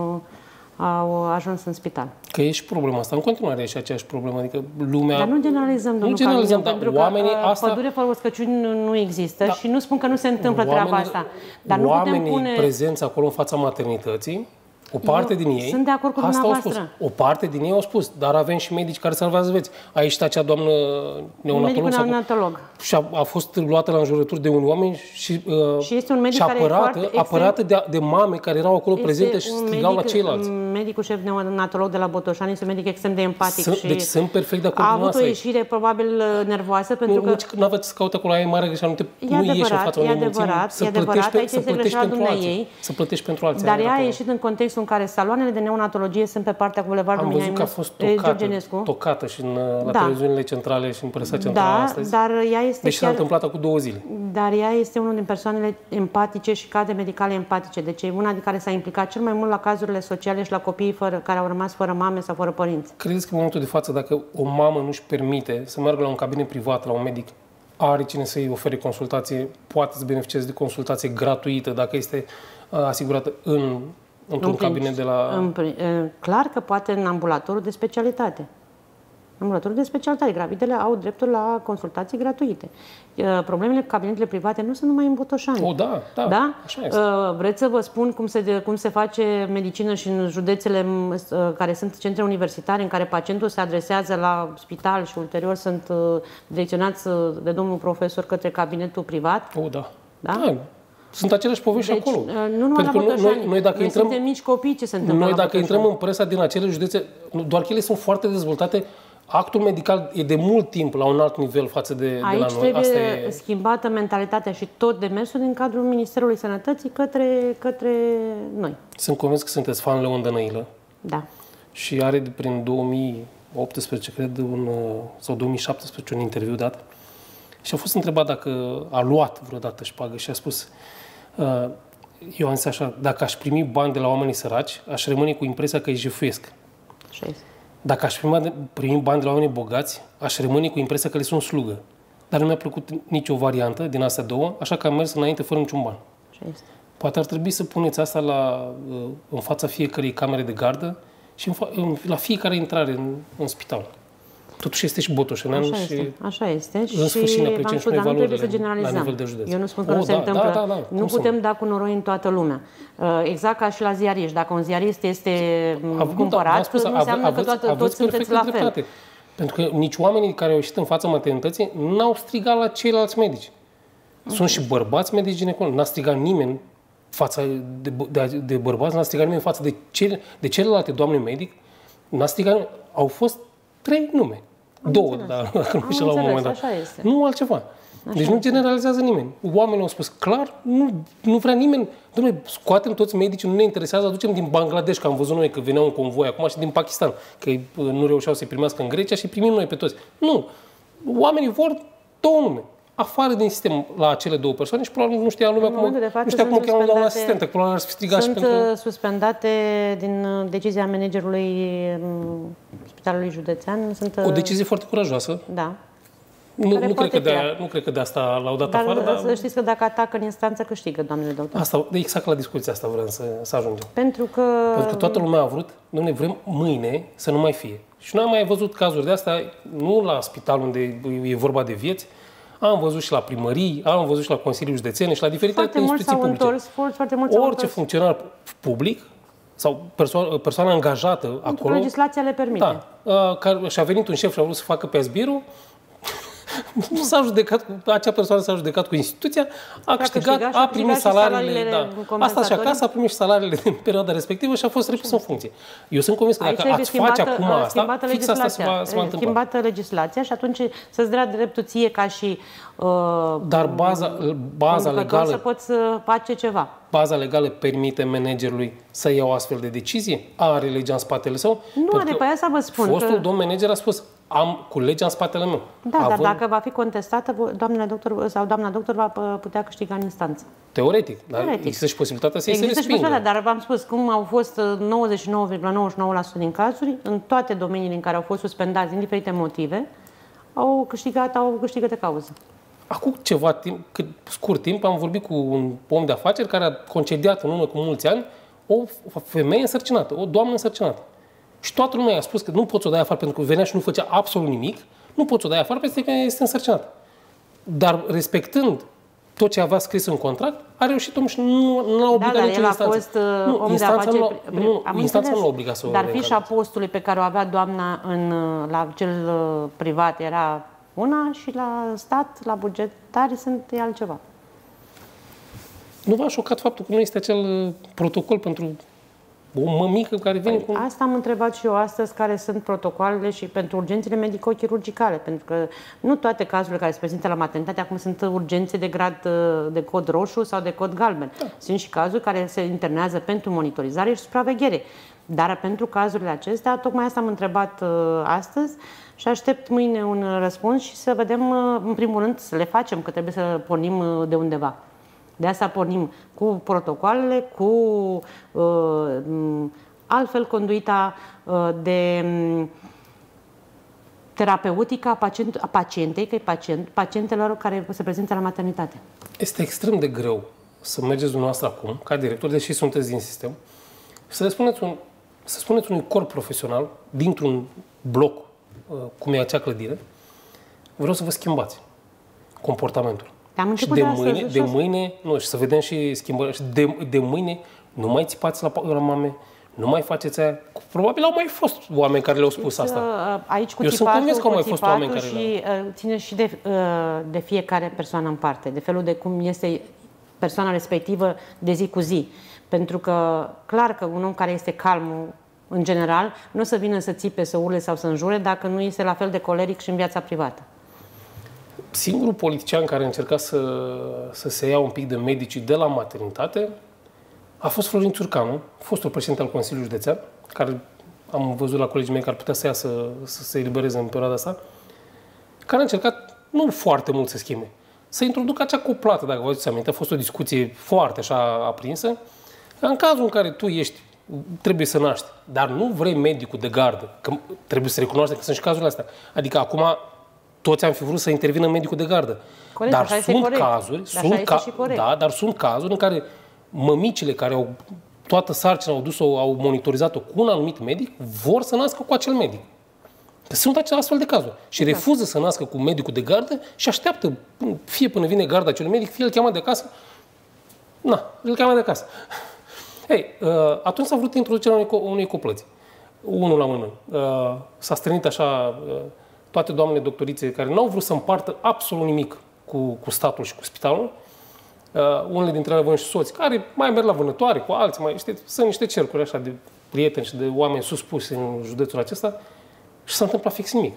au ajuns în spital. Că e și problema asta. În continuare e și aceeași problemă. Adică lumea... Dar nu generalizăm, domnul Nu generalizăm, Camiliu, dar pentru oamenii că asta... pădure fără uscăciuni nu, nu există Da. Și nu spun că nu se întâmplă Oamenii, treaba asta. Dar nu oamenii putem pune... prezenți acolo în fața maternității, o parte Eu din ei... sunt de acord cu asta au spus. dumneavoastră. O parte din ei au spus, dar avem și medici care salvează vieți. Aici este acea doamnă neonatolog. Medicul sau- neonatolog. Și a, a fost luată la înjurături de unii oameni și, uh, Și este un medic și care e apărată, foarte apărată de, de mame care erau acolo Este prezente și un strigau medic, la ceilalți. Medicul șef neonatolog de la Botoșani este un medic extrem de empatic Sunt, și deci sunt perfect de acord a cu avut o dumneavoastră. ieșire probabil nervoasă pentru Nu, că... nici nu aveți să caute acolo, aia e mare greșeală, nu, te, E nu ieși în adevărat, fața e unei adevărat, mulțimi, e să adevărat, plătești, aici să este plătești greșeala pentru alții. dumneaei. Să plătești pentru alții. Dar aia ea a acolo. ieșit în contextul în care saloanele de neonatologie sunt pe partea cu Bulevardul Am văzut că a Mihai fost George tocată, Enescu. tocată și în, la Da. televiziunile centrale și în presa centrală Da, astăzi. dar ea este Deci s-a chiar... întâmplat acum două zile. Dar ea este unul din persoanele empatice și cadre medicale empatice. Deci e una din care s-a implicat cel mai mult la cazurile sociale și la copiii fără, care au rămas fără mame sau fără părinți. Credeți că în momentul de față, dacă o mamă nu-și permite să meargă la un cabinet privat, la un medic, are cine să-i ofere consultație, poate să beneficieze de consultație gratuită dacă este uh, asigurată în, într-un În cabinet princi- de la... În, pri- e, clar că poate în ambulatorul de specialitate. Ambulatorul de specialitate. Gravidele au dreptul la consultații gratuite. E, Problemele cu cabinetele private nu sunt numai în Botoșani. O, da, da, Da? așa este. Uh, Vreți să vă spun cum se, de- cum se face medicină și în județele m, uh, care sunt centre universitare, în care pacientul se adresează la spital și ulterior sunt uh, direcționați uh, de domnul profesor către cabinetul privat? O, da. Da? da. Sunt aceleași povești Deci, acolo. uh, nu numai Pentru la că noi, Botoșani. noi, noi dacă Noi intrăm, suntem mici copii, ce se întâmplă noi la dacă Botoșani. intrăm în presa din acele județe, nu- doar că ele sunt foarte dezvoltate, actul medical e de mult timp la un alt nivel față de, de Aici la noi. trebuie Asta e... schimbată mentalitatea și tot demersul din cadrul Ministerului Sănătății către, către noi. Sunt convins că sunteți fan Leon Dănăilă Da. și are de prin două mii optsprezece, cred, un, sau două mii șaptesprezece, un interviu dat și a fost întrebat dacă a luat vreodată șpagă și a spus uh, eu am zis așa, dacă aș primi bani de la oamenii săraci, aș rămâne cu impresia că îi jefuiesc. Așa este. Dacă aș primi, primi bani de la oamenii bogați, aș rămâne cu impresia că le sunt slugă. Dar nu mi-a plăcut nicio variantă din astea două, așa că am mers înainte fără niciun ban. Așa este. Poate ar trebui să puneți asta la, în fața fiecărei camere de gardă și în fa- în, la fiecare intrare în, în spital. Totuși este și botoșenean Așa și este, așa este. în sfârșit ne apreciem v-am și spus, noi dar nu trebuie să valorile generalizăm. la nivel de județ. Eu nu spun că O, nu se da, întâmplă. da, da, da. Nu Cum să putem nu? da cu noroi în toată lumea. Uh, Exact ca și la ziariști. Dacă un ziarist este m, Av- cumpărat, v-am spus, nu ave- înseamnă că aveți- toată, aveți toți sunteți perfectă la fel. dreptate. Pentru că nici oamenii care au ieșit în fața maternității n-au strigat la ceilalți medici. Sunt și bărbați medici ginecologi. N-a strigat nimeni fața de, de, de bărbați, n-a strigat nimeni față de, cele, de celelalte doamne medic. N-a strigat nimeni. Au fost trei nume. Am Două, înțeles. dar dacă nu Am știu la un înțeles, moment dat. așa este. Nu altceva. Deci Așa nu este. generalizează nimeni. Oamenii au spus clar, nu, nu vrea nimeni. Dom'le, scoatem toți medicii, nu ne interesează, aducem din Bangladesh, că am văzut noi că venea un convoi acum, și din Pakistan, că uh, nu reușeau să-i primească în Grecia și primim noi pe toți. Nu. Oamenii vor două nume. Afară din sistem la acele două persoane și probabil nu știa lumea În cum, momentul de față nu știa cum o sunt cheamă doamna suspendate- asistentă, că probabil ar fi strigat și Sunt pentru... uh, suspendate din uh, decizia managerului um, Spitalului Județean. Sunt, uh, O decizie foarte curajoasă. Da. Nu, care nu, cred poate că de fi aia, nu cred că de asta l-au dat Dar afară, dar să știți că dacă atacă în instanță, câștigă, doamnele doctor. asta, exact la discuția asta vrem să, să ajungem. Pentru că... Pentru că toată lumea a vrut, noi vrem mâine să nu mai fie. Și noi am mai văzut cazuri de astea, nu la spital unde e vorba de vieți, Am văzut și la primării, am văzut și la Consiliul Județene și la diferite foarte instituții publice. Întors, foarte mulți Orice funcționar public sau persoană, persoană angajată pentru acolo... legislația le permite. Da. Care și-a venit un șef și a vrut să facă pe azbirul, s-a judecat, acea persoană s-a judecat cu instituția, a câștigat, câștigat, a primit salariile, salariile da. Asta și acasă, a primit și salariile din perioada respectivă și a fost repus în funcție. Eu sunt convins că aici dacă ați face acum asta, fix asta se va, se va întâmpla. Schimbată legislația și atunci să-ți dea dreptul ție ca și uh, Dar baza, baza legală... să poți face ceva. Baza legală permite managerului să ia o astfel de decizie? Are legea în spatele său? Nu are, pe aia să vă spun. Fostul că... domn manager a spus, am cu legea în spatele meu. Da, având... dar dacă va fi contestată, doamna doctor sau doamna doctor va putea câștiga în instanță. Teoretic, dar Teoretic. Există și posibilitatea să-i se respingă. Dar v-am spus, cum au fost nouăzeci și nouă virgulă nouăzeci și nouă la sută din cazuri, în toate domeniile în care au fost suspendați din diferite motive, au câștigat, au câștigat de cauză. Acum ceva timp, cât scurt timp, am vorbit cu un om de afaceri care a concediat în urmă cu mulți ani o femeie însărcinată, o doamnă însărcinată. Și toată lumea i-a spus că nu poți să o dai afară pentru că venea și nu făcea absolut nimic, nu poți să o dai afară pentru că este însărcinată. Dar respectând tot ce avea scris în contract, a reușit omul și nu, nu l-a obligat da, nicio instanță. Fost, nu, om instanța de afaceri, nu, nu, instanța nu l-a obligat să o Dar fișa postului pe care o avea doamna în, la cel privat era una și la stat, la bugetari, sunt altceva. Nu v-a șocat faptul că nu este acel protocol pentru o mămică care vine păi, cu... Asta am întrebat și eu astăzi, care sunt protocoalele și pentru urgențele medico-chirurgicale, pentru că nu toate cazurile care se prezintă la maternitate acum sunt urgențe de grad de cod roșu sau de cod galben. Da. Sunt și cazuri care se internează pentru monitorizare și supraveghere. Dar pentru cazurile acestea, tocmai asta am întrebat astăzi și aștept mâine un răspuns și să vedem, în primul rând, să le facem, că trebuie să pornim de undeva. De asta pornim cu protocoalele, cu uh, altfel conduita uh, de terapeutică a, pacient, a pacientei, că e pacient, pacientelor care se prezintă la maternitate. Este extrem de greu să mergeți dumneavoastră acum, ca director, deși sunteți din sistem, să le spuneți, un, să spuneți unui corp profesional, dintr-un bloc, uh, cum e acea clădire, vreau să vă schimbați comportamentul. Și de mâine, de mâine, nu, și să vedem și schimbări, și de, de mâine nu mai țipați la, la mame, nu mai faceți aia. Probabil au mai fost oameni care le-au spus asta. Aici cu Eu tipatul, sunt convins că au mai fost oameni care și ține și de, de fiecare persoană în parte, de felul de cum este persoana respectivă de zi cu zi. Pentru că, clar că un om care este calm, în general, nu o să vină să țipe, să urle sau să înjure dacă nu este la fel de coleric și în viața privată. Singurul politician care a încercat să, să se ia un pic de medicii de la maternitate a fost Florin Țurcanu, fostul președinte al Consiliului Județean, care am văzut la colegii mei că ar putea să iasă, să se elibereze în perioada asta, care a încercat nu foarte mult să schimbe, să introducă acea coplată, dacă vă aduceți aminte. A fost o discuție foarte așa aprinsă. În cazul în care tu ești, trebuie să naști, dar nu vrei medicul de gardă, că trebuie să recunoaștem că sunt și cazurile astea. Adică acum toți am fi vrut să intervină medicul de gardă. Corect, dar sunt corect. cazuri, dar sunt ca, da, dar sunt cazuri în care mămicile care au toată sarcina au dus-o, au monitorizat-o cu un anumit medic, vor să nască cu acel medic. Sunt acele astfel de cazuri. Și exact. refuză să nască cu medicul de gardă și așteaptă, fie până vine garda acelui medic, fie îl cheamă de acasă. Na, îl cheamă de acasă. Ei, atunci s-a vrut introducerea unei, unei coplăți. Unul la mână. S-a strânit așa toate doamnele doctorițe care n-au vrut să împartă absolut nimic cu, cu statul și cu spitalul. Unele dintre ele având și soți care mai merg la vânătoare cu alții, mai, știți, sunt niște cercuri așa de prieteni și de oameni suspuși în județul acesta și s-a întâmplat fix nimic.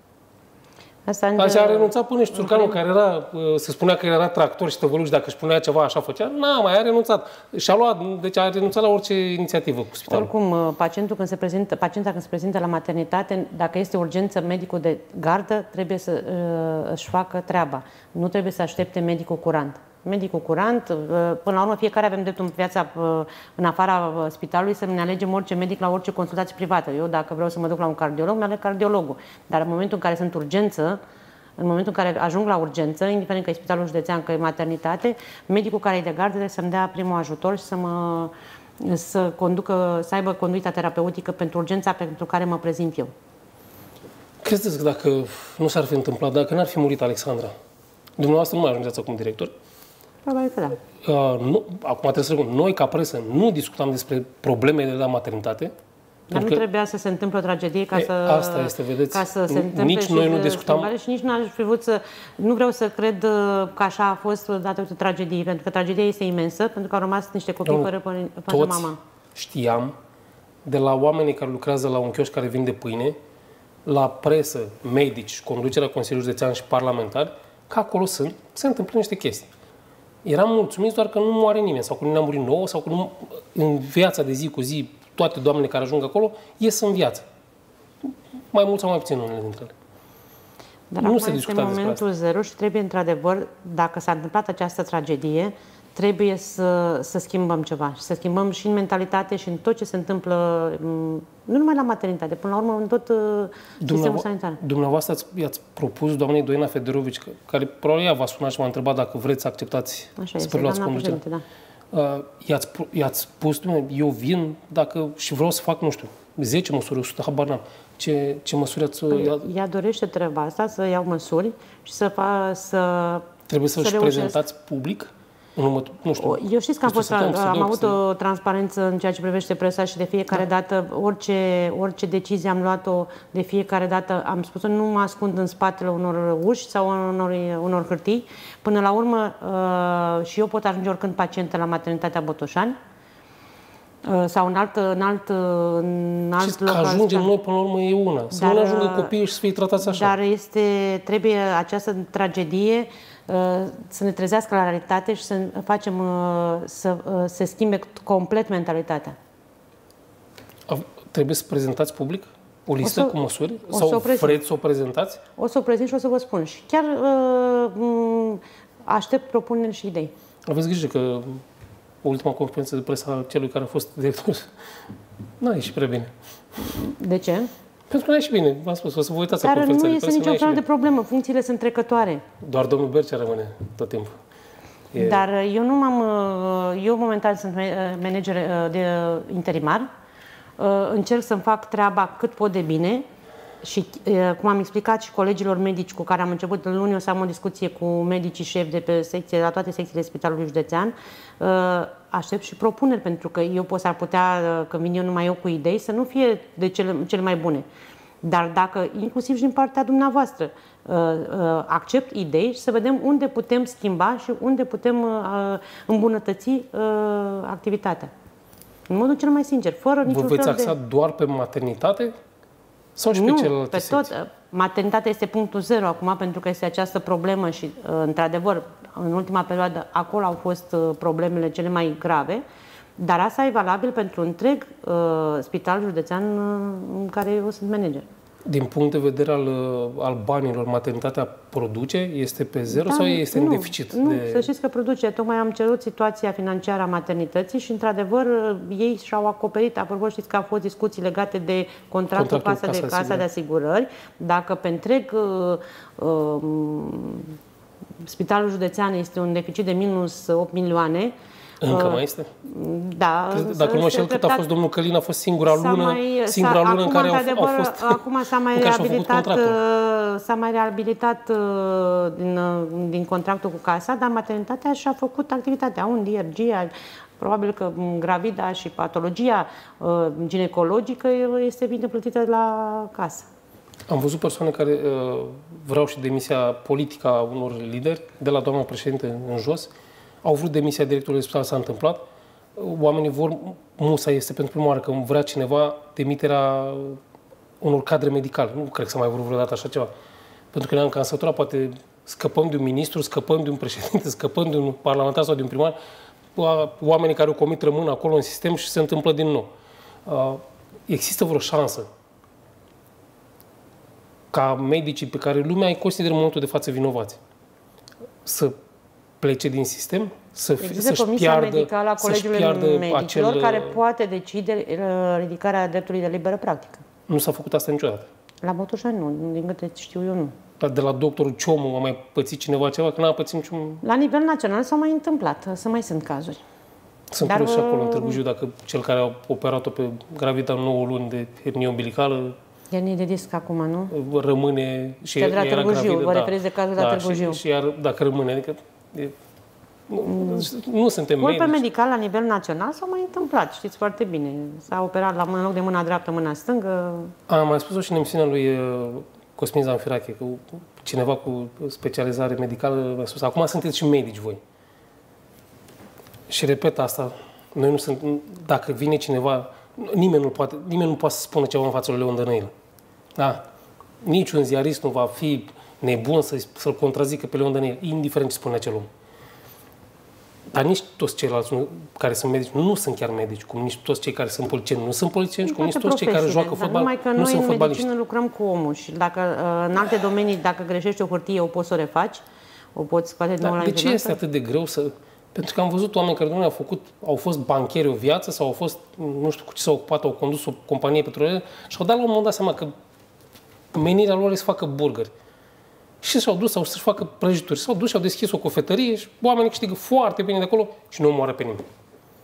Asta a renunțat până și Țurcanu, care era, se spunea că era tractor și tăvăluș, dacă își spunea ceva, așa făcea. N-a, mai a renunțat. Și-a luat, deci a renunțat la orice inițiativă cu spitalul. Oricum, pacientul când se prezintă, pacienta când se prezintă la maternitate, dacă este urgență, medicul de gardă trebuie să uh, își facă treaba. Nu trebuie să aștepte medicul curant. Medicul curant, până la urmă fiecare avem dreptul în viața, în afara spitalului, să ne alegem orice medic la orice consultație privată. Eu dacă vreau să mă duc la un cardiolog, mi aleg cardiologul. Dar în momentul în care sunt urgență, în momentul în care ajung la urgență, indiferent că e spitalul județean, că e maternitate, medicul care e de gardă trebuie să-mi dea primul ajutor și să mă să conducă, să aibă conduita terapeutică pentru urgența pentru care mă prezint eu. Credeți că dacă nu s-ar fi întâmplat, dacă n-ar fi murit Alexandra, Dumneavoastră nu mai ajungeți acum director. Probabil că da. Uh, nu, acum trebuie să spun, noi ca presă nu discutam despre problemele la maternitate. Dar nu că, trebuia să se întâmple o tragedie ca, e, să, asta este, vedeți, ca să se întâmple nici și noi nu discutam. Și nici nu aș fi vrut să... Nu vreau să cred că așa a fost datorită tragediei, pentru că tragedia este imensă, pentru că au rămas niște copii nu, fără, fără mamă. Știam, de la oamenii care lucrează la un chioșc care vinde pâine, la presă, medici, conducerea Consiliului Județean și parlamentari, că acolo sunt, se întâmplă niște chestii. Eram mulțumiți doar că nu moare nimeni, sau că nu ne-a murit nouă, sau că nu, în viața de zi cu zi, toate doamnele care ajung acolo ies în viață. Mai mult sau mai puțin unele dintre ele. Dar nu se discută despre momentul zero și trebuie, într-adevăr, dacă s-a întâmplat această tragedie, trebuie să, să schimbăm ceva. Și să schimbăm și în mentalitate și în tot ce se întâmplă, nu numai la maternitate, până la urmă în tot sistemul sanitar. Dumneavoastră i-ați propus doamnei Doina Federovici, care probabil ea v-a sunat și m-a întrebat dacă vreți să acceptați Așa să preluați conducerea. Da. Uh, i-ați, i-ați spus, eu vin dacă și vreau să fac, nu știu, zece măsuri, o sută, habar n-am. Ce, ce măsuri ați... Păi, ea dorește treaba asta, să iau măsuri și să facă, să... Trebuie să-și prezentați public? Nu, nu știu. Eu știți că am, fost, am, am avut o transparență în ceea ce privește presa și de fiecare da. dată, orice, orice decizie am luat-o, de fiecare dată am spus-o, nu mă ascund în spatele unor uși sau unor, unor hârtii. Până la urmă, uh, și eu pot ajunge oricând pacientă la maternitatea Botoșani uh, sau în alt, în alt, în alt loc. Că ajungem noi până la urmă e una. Să dar, nu ajungă copiii și să fie tratați așa. Dar este, trebuie această tragedie să ne trezească la realitate și să facem să se schimbe complet mentalitatea. Trebuie să prezentați public o listă o să, cu măsuri? Sau să vreți să o prezentați? O să o prezint și o să vă spun. Și chiar uh, aștept propuneri și idei. Aveți grijă că ultima conferință de presă a celui care a fost director n-a ieșit prea bine. De ce? Pentru că n-a ieșit bine. V-am spus, o să vă uitați la conferința de presă. Dar nu este niciun fel de problemă. Funcțiile sunt trecătoare. Doar domnul Bercea rămâne tot timpul. E... Dar eu nu m-am... Eu momentan sunt manager de interimar. Încerc să-mi fac treaba cât pot de bine și, cum am explicat și colegilor medici cu care am început în luni, o să am o discuție cu medicii șefi de pe secție, la toate secțiile Spitalului Județean, aștept și propuneri, pentru că eu pot să-ar putea, când vin eu numai eu cu idei, să nu fie de cele, cele mai bune. Dar dacă, inclusiv și din partea dumneavoastră, accept idei și să vedem unde putem schimba și unde putem îmbunătăți activitatea. În modul cel mai sincer, fără niciun fel de... Vă veți axa doar pe maternitate? Sau și pe nu, celelalte pe secții? tot. Maternitatea este punctul zero acum, pentru că este această problemă și, într-adevăr, în ultima perioadă, acolo au fost problemele cele mai grave, dar asta e valabil pentru întreg uh, spitalul județean în care eu sunt manager. Din punct de vedere al, al banilor, maternitatea produce? Este pe zero da, sau este nu, în deficit? Nu, de... să știți că produce. Tocmai am cerut situația financiară a maternității și, într-ador, ei și-au acoperit. Apropo, știți că au fost discuții legate de contractul, contractul casa de casa, casa de asigurări. Dacă pe întreg uh, uh, spitalul județean este un deficit de minus opt milioane, încă mai este? Da. Dacă nu mă știu cât a fost domnul Călin, a fost singura lună, mai, singura lună în care au, au fost... Acum s-a mai reabilitat, s-a mai reabilitat din, din contractul cu casa, dar maternitatea și-a făcut activitatea. Un D R G, probabil că gravida și patologia ginecologică este bine plătită la casă. Am văzut persoane care uh, vreau și demisia politică a unor lideri, de la doamna președinte în jos. Au vrut demisia directorului de spital, s-a întâmplat. Oamenii vor, musa este pentru prima oară că vrea cineva demiterea unor cadre medicale. Nu cred că s-a mai vrut vreodată așa ceva. Pentru că ne-am cam săturat, poate scăpăm de un ministru, scăpăm de un președinte, scăpăm de un parlamentar sau de un primar, oamenii care o comit rămân acolo în sistem și se întâmplă din nou. Există vreo șansă ca medicii pe care lumea îi consideră în momentul de față vinovați să plece din sistem? Să Există Comisia Medicală a Colegiului Medicilor acel... care poate decide ridicarea dreptului de liberă practică. Nu s-a făcut asta niciodată? La Botoșani nu, din câte știu eu nu. Dar de la doctorul Ciomu a mai pățit cineva ceva? Că n-a pățit niciun... La nivel național s-a mai întâmplat, să mai sunt cazuri. Sunt Dar... curios și acolo în Târgu Jiu dacă cel care a operat-o pe gravida nouă luni de hernie umbilicală Hernie de disc acum, nu? Rămâne și de la Târgu Jiu, vă da, referiți de cazul da, la Târgu Jiu. Și, și iar dacă rămâne, adică e, nu, mm. nu suntem medici. medici. Pe medical la nivel național s-a mai întâmplat, știți foarte bine. S-a operat la în loc de mâna dreaptă, mâna stângă. Am mai spus-o și în emisiunea lui Cosmin Zanfirache, că cineva cu specializare medicală mi-a spus, acum sunteți și medici voi. Și repet asta, noi nu sunt, dacă vine cineva, nimeni nu poate, nimeni nu poate să spună ceva în fața lui Leon Dănăilă. Da? Niciun ziarist nu va fi nebun să, să-l contrazică pe Leon Dănăilă, indiferent ce spune acel om. Dar nici toți ceilalți care sunt medici nu sunt chiar medici, cum nici toți cei care sunt politicieni nu sunt politicieni, cum nici toți cei care joacă fotbal numai că nu noi sunt în fotbaliști. medicină lucrăm cu omul și dacă în alte domenii, dacă greșești o hârtie, o poți să o refaci, o poți scoate din nou la de ce este atât de greu să... Pentru că am văzut oameni care nu au făcut, au fost bancheri o viață sau au fost, nu știu cu ce s-au ocupat, au condus o companie petrolieră și au dat la un moment dat seama că menirea lor e să facă burgeri. Și s-au dus sau să-și facă prăjituri. S-au dus și au deschis o cofetărie și oamenii câștigă foarte bine de acolo și nu omoară pe nimeni.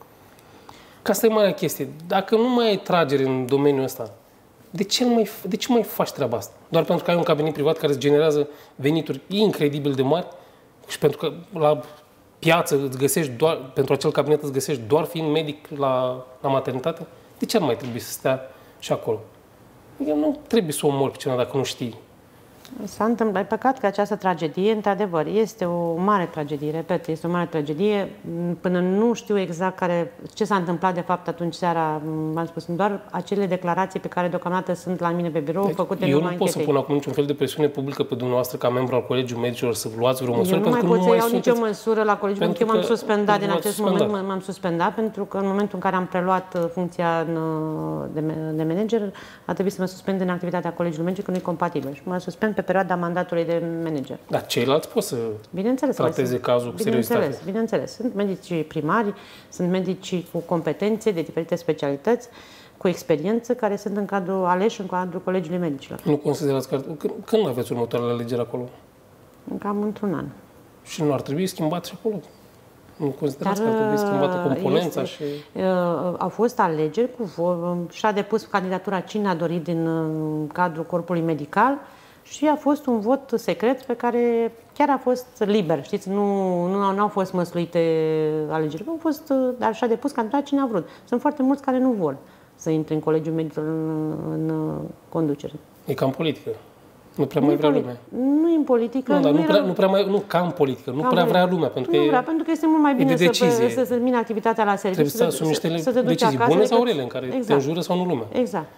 Că asta e marea chestie. Dacă nu mai ai tragere în domeniul ăsta, de ce, mai, de ce mai faci treaba asta? Doar pentru că ai un cabinet privat care îți generează venituri incredibil de mari și pentru că la piață îți găsești doar, pentru acel cabinet îți găsești doar fiind medic la, la maternitate? De ce ar mai trebui să stea și acolo? Eu nu trebuie să omori pe cineva dacă nu știi. S-a întâmplat, e păcat că această tragedie, într-adevăr, este o mare tragedie, repet, este o mare tragedie, până nu știu exact care, ce s-a întâmplat de fapt atunci seara, m-am spus, doar acele declarații pe care deocamdată sunt la mine pe birou, deci, făcute eu în nu pot să pun acum niciun fel de presiune publică pe dumneavoastră ca membru al Colegiului Medicilor să luați vreo măsură. Eu nu mai pot să iau nicio măsură la Colegiul, pentru că eu m-am suspendat din acest suspendat. moment, m-am suspendat pentru că în momentul în care am preluat funcția de, de manager, a trebuit să mă suspend din activitatea Colegiului Medicilor, că nu e compatibil și mă suspend pe perioada mandatului de manager. Dar ceilalți pot să bineînțeles, trateze sunt, cazul cu seriozitate. Bineînțeles, bineînțeles. Sunt medici primari, sunt medici cu competențe de diferite specialități, cu experiență, care sunt în cadrul aleși în cadrul Colegiului Medicilor. Nu considerați că... Când aveți următoarele alegeri acolo? Cam într-un an. Și nu ar trebui schimbat și acolo? Nu considerați Dar, că ar trebui schimbată componența este, și... Uh, au fost alegeri cu și-a depus candidatura cine a dorit din uh, cadrul corpului medical și a fost un vot secret pe care chiar a fost liber, știți, nu, nu, nu au fost măsluite alegerile, au fost, dar și-a depus candidatura cine a vrut. Sunt foarte mulți care nu vor să intre în Colegiul Medicilor în, în conducere. E cam politică. Nu prea nu mai vrea lumea. Nu e în politică. Nu, dar nu, era... prea, nu prea mai, nu ca în politică. Nu cam prea vrea lumea, pentru că nu e, vrea, pentru că este mult mai bine de să, să, să termine activitatea la serviciu. Trebuie să asumi niște să, să decizii bune sau rele, în care exact. te înjură sau nu lumea. Exact.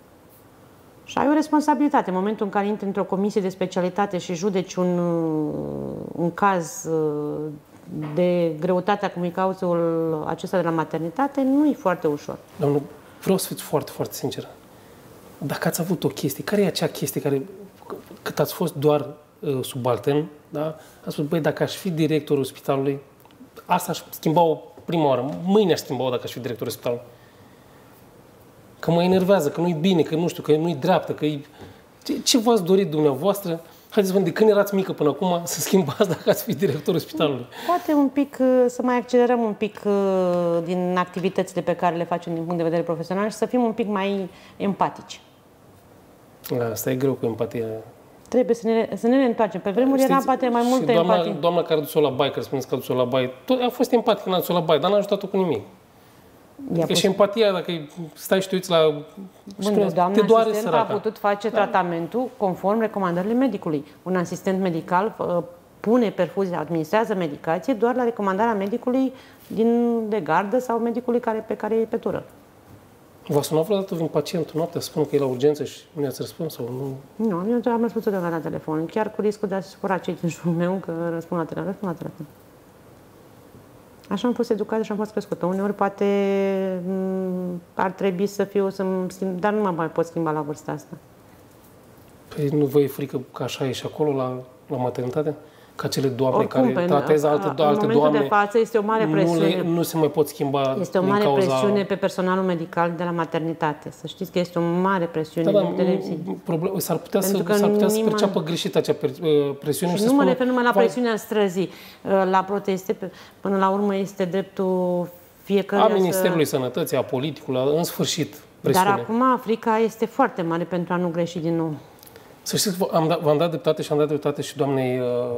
Și ai o responsabilitate. În momentul în care intri într-o comisie de specialitate și judeci un, un caz de greutatea cum e cazul acesta de la maternitate, nu e foarte ușor. Doamne, vreau să fiți foarte, foarte sinceră. Dacă ați avut o chestie, care e acea chestie care, cât ați fost doar uh, subaltern, da? Ați spus, băi, dacă aș fi directorul spitalului, asta aș schimba-o prima oară. Mâine aș schimba-o dacă aș fi directorul spitalului. Că mă enervează, că nu-i bine, că nu știu, că nu-i dreaptă, că e... Ce, ce v-ați dorit dumneavoastră? Haideți să vedem, de când erați mică până acum, să schimbați dacă ați fi directorul spitalului. Poate un pic, să mai accelerăm un pic din activitățile pe care le facem din punct de vedere profesional și să fim un pic mai empatici. Asta e greu cu empatia. Trebuie să ne, să ne întoarcem. Pe vremuri Știți, era poate mai multă doamna, empatie. Doamna care a dus-o la baie, care spuneți că a dus-o la baie, tot, a fost empatică când a dus-o la baie, dar n-a ajutat-o cu nimic. Adică și empatia, dacă stai și te uiți la... Bun, doamna te doare asistent săraca. a putut face da. tratamentul conform recomandările medicului. Un asistent medical uh, pune perfuzia, administrează medicație doar la recomandarea medicului din, de gardă sau medicului care, pe care e pe tură. V-a sunat vreodată un pacient noaptea să spună că e la urgență și nu i-ați răspuns sau nu? Nu, eu am răspuns totdeauna la telefon, chiar cu riscul de a supăra cei din jurul meu că răspund la telefon, răspund la telefon. Așa am fost educată și am fost crescută. Uneori poate ar trebui să fiu, să-mi schimb, dar nu mă mai pot schimba la vârsta asta. Păi nu vă e frică că așa e și acolo la, la maternitate? Ca cele doamne Oricum, care tratează alte, alte doamne. În momentul de față este o mare presiune. Nu, le, nu se mai pot schimba. Este o mare cauza... presiune pe personalul medical de la maternitate. Să știți că este o mare presiune. Da, da, s-ar putea, să, s-ar putea să perceapă greșit acea presiune. Și, și nu să mă spună, refer numai la presiunea străzii, la proteste. Până la urmă este dreptul fiecăruia a Ministerului să... Sănătății, a politicului, în sfârșit, presiune. Dar acum frica este foarte mare pentru a nu greși din nou. Să știți, v-am dat, v-am dat dreptate și am dat dreptate și doamnei,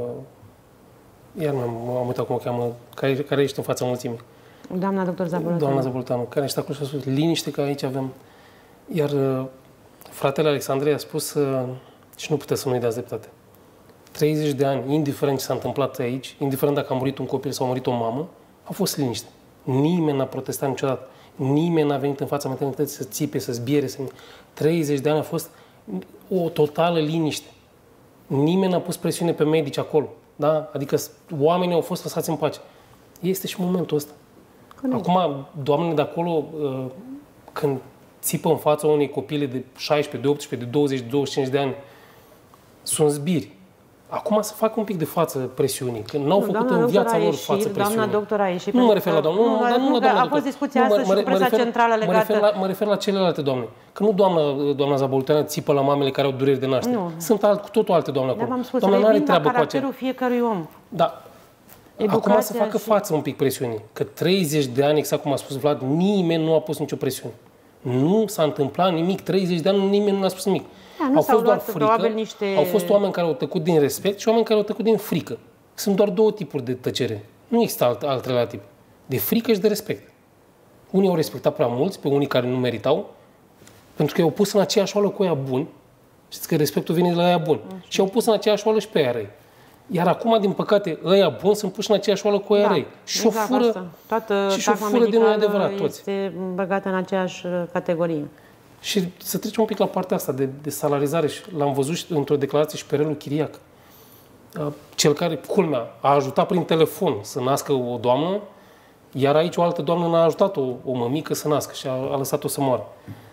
uh, iar m-am uitat cum o cheamă, care, care ești în fața mulțimii. Doamna doctor Zabolotanu. Doamna Zabolotanu, care ești acolo și a spus, liniște că aici avem. Iar uh, fratele Alexandrei a spus, uh, și nu puteți să nu-i dați dreptate, treizeci de ani, indiferent ce s-a întâmplat aici, indiferent dacă a murit un copil sau a murit o mamă, a fost liniște. Nimeni n-a protestat niciodată. Nimeni n-a venit în fața maternității să țipe, să zbiere. Să... treizeci de ani a fost o totală liniște. Nimeni n-a pus presiune pe medici acolo. Da? Adică oamenii au fost lăsați în pace. Este și momentul ăsta. Corect. Acum, doamnele de acolo, când țipă în fața unei copile de șaisprezece, de optsprezece, de douăzeci, de douăzeci și cinci de ani, sunt zbiri. Acum să facă un pic de față presiunii, că n-au nu, făcut în viața lor față presiunii. Doamna doctor a ieșit. Nu mă refer la doamna, nu, nu, nu, nu, nu, a fost discuția asta și cu presa centrală legată. Mă refer la, mă refer la celelalte doamne. Că nu doamna, doamna Zabolotanu țipă la mamele care au dureri de naștere. Nu. Sunt alt, cu totul alte doamne acolo. V-am spus, doamna nu are treabă cu aceea. Fiecărui om. Da. Educația acum să facă și... față un pic presiunii. Că treizeci de ani, exact cum a spus Vlad, nimeni nu a pus nicio presiune. Nu s-a întâmplat nimic. treizeci de ani nimeni nu a spus nimic. Da, au fost doar frică, niște... au fost oameni care au tăcut din respect și oameni care au tăcut din frică. Sunt doar două tipuri de tăcere. Nu există alt, alt relativ. De frică și de respect. Unii au respectat prea mulți, pe unii care nu meritau, pentru că i-au pus în aceeași oală cu ăia buni. Știți că respectul vine de la ăia buni. Mm. Și i-au pus în aceeași oală și pe ăia răi. Iar acum, din păcate, ăia buni sunt puși în aceeași oală cu ăia da, răi. Și exact o fură, Toată și o fură din adevărat toți. Este băgată în aceeași categorie. Și să trecem un pic la partea asta de, de salarizare. Și l-am văzut și într-o declarație și pe Relu Chiriac. Cel care, culmea, a ajutat prin telefon să nască o doamnă, iar aici o altă doamnă n-a ajutat o, o mămică să nască și a, a lăsat-o să moară.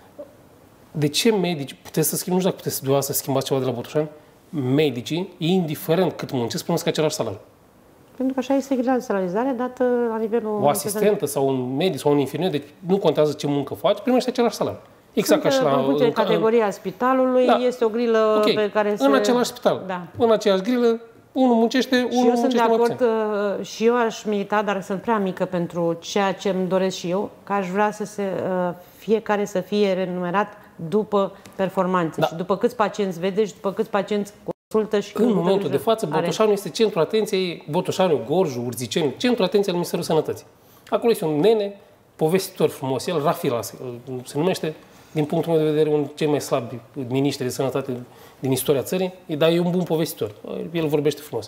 De ce medici, puteți să schimbați, nu știu dacă puteți doar să schimbați ceva de la Botoșani, medicii, indiferent cât muncesc, primesc același salariu? Pentru că așa este grila de salarizare dată la nivelul... O asistentă sau un medic sau un infirmier, deci nu contează ce muncă faci, primește același salariu. Exact ca și la... În categoria spitalului da. Este o grilă okay. Pe care se... În același spital. Da. În aceeași grilă, unul muncește, unul și eu muncește sunt de acord, uh, și eu aș milita, dar sunt prea mică pentru ceea ce îmi doresc și eu, că aș vrea să se, uh, fiecare să fie renumerat după performanțe da. Și după câți pacienți vede și după câți pacienți consultă și... În momentul de față, Botoșani este centrul atenției, Botoșani, Gorju, Urziceni, centrul atenției al Ministerului Sănătății. Acolo este un nene, povestitor frumos, el Rafilas, se numește, din punctul meu de vedere, unul cei mai slabi miniștri de sănătate din istoria țării, dar e un bun povestitor. El vorbește frumos.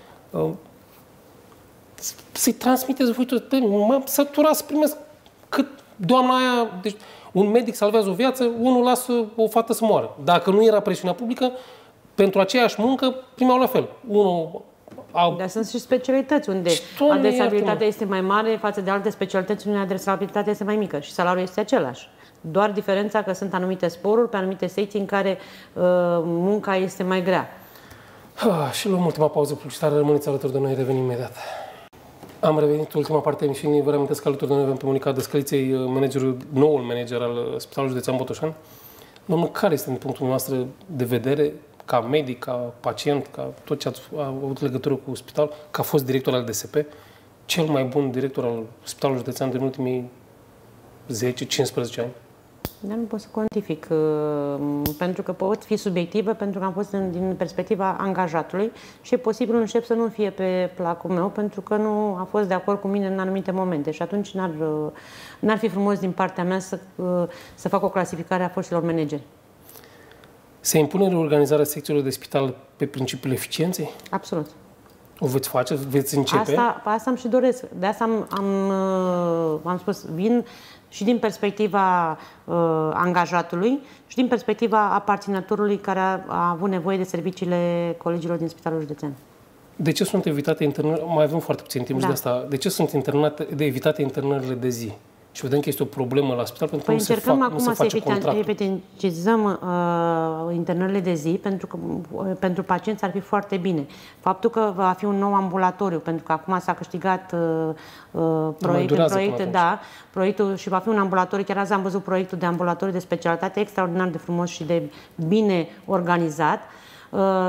Să-i transmiteți voi tot, m-am săturat să primesc cât doamna aia, deci un medic salvează o viață, unul lasă o fată să moară. Dacă nu era presiunea publică, pentru aceeași muncă primeau la fel. Unul au... Dar sunt și specialități unde adresabilitatea este mai mare față de alte specialități unde adresabilitatea este mai mică și salariul este același. Doar diferența că sunt anumite sporuri, pe anumite secții în care uh, munca este mai grea. Ah, și luăm ultima pauză publicitară, rămâneți alături de noi, revenim imediat. Am revenit ultima parte a emisiunii, vă reamintesc că alături de noi avem pe Monica Dăscăliței, managerul, noul manager al Spitalului Județean Botoșani. Domnul, care este, din punctul nostru de vedere, ca medic, ca pacient, ca tot ce a avut legătură cu spital, că a fost director al D S P, cel mai bun director al Spitalului Județean din ultimii zece cincisprezece ani? Dar nu pot să cuantific, pentru că pot fi subiectivă, pentru că am fost din perspectiva angajatului și e posibil un șef să nu fie pe placul meu, pentru că nu a fost de acord cu mine în anumite momente și atunci n-ar, n-ar fi frumos din partea mea să, să fac o clasificare a foștilor manageri. Se impune reorganizarea secțiilor de spital pe principiul eficienței? Absolut. O veți face? Veți începe? Asta, asta îmi și doresc. De asta am, am, am spus, vin și din perspectiva uh, angajatului și din perspectiva aparținătorului care a, a avut nevoie de serviciile colegilor din Spitalul Județean. De ce sunt evitate internările? Mai avem foarte puțin timp da. de asta. De ce sunt internate, de evitate internările de zi? Și vedem că este o problemă la spital pentru că păi nu se fac, nu se face contractul. Evidențizăm uh, internările de zi pentru că uh, pentru pacienți ar fi foarte bine. Faptul că va fi un nou ambulatoriu, pentru că acum s-a câștigat uh, uh, proiectul, proiect, da, proiectul și va fi un ambulatoriu, chiar azi am văzut proiectul de ambulatoriu de specialitate extraordinar de frumos și de bine organizat. Uh,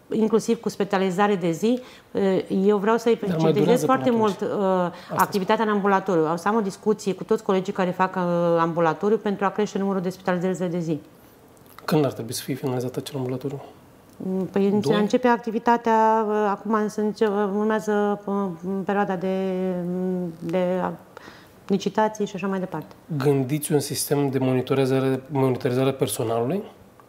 inclusiv cu specializare de zi. Eu vreau să-i precizez foarte mult uh, activitatea în ambulatoriu. O să am o discuție cu toți colegii care fac uh, ambulatoriu pentru a crește numărul de spitalizări de zi. Când ar trebui să fie finalizat acel ambulatoriu? Păi se începe activitatea, acum se începe, urmează perioada de, de licitații și așa mai departe. Gândiți un sistem de monitorizare, monitorizare personalului?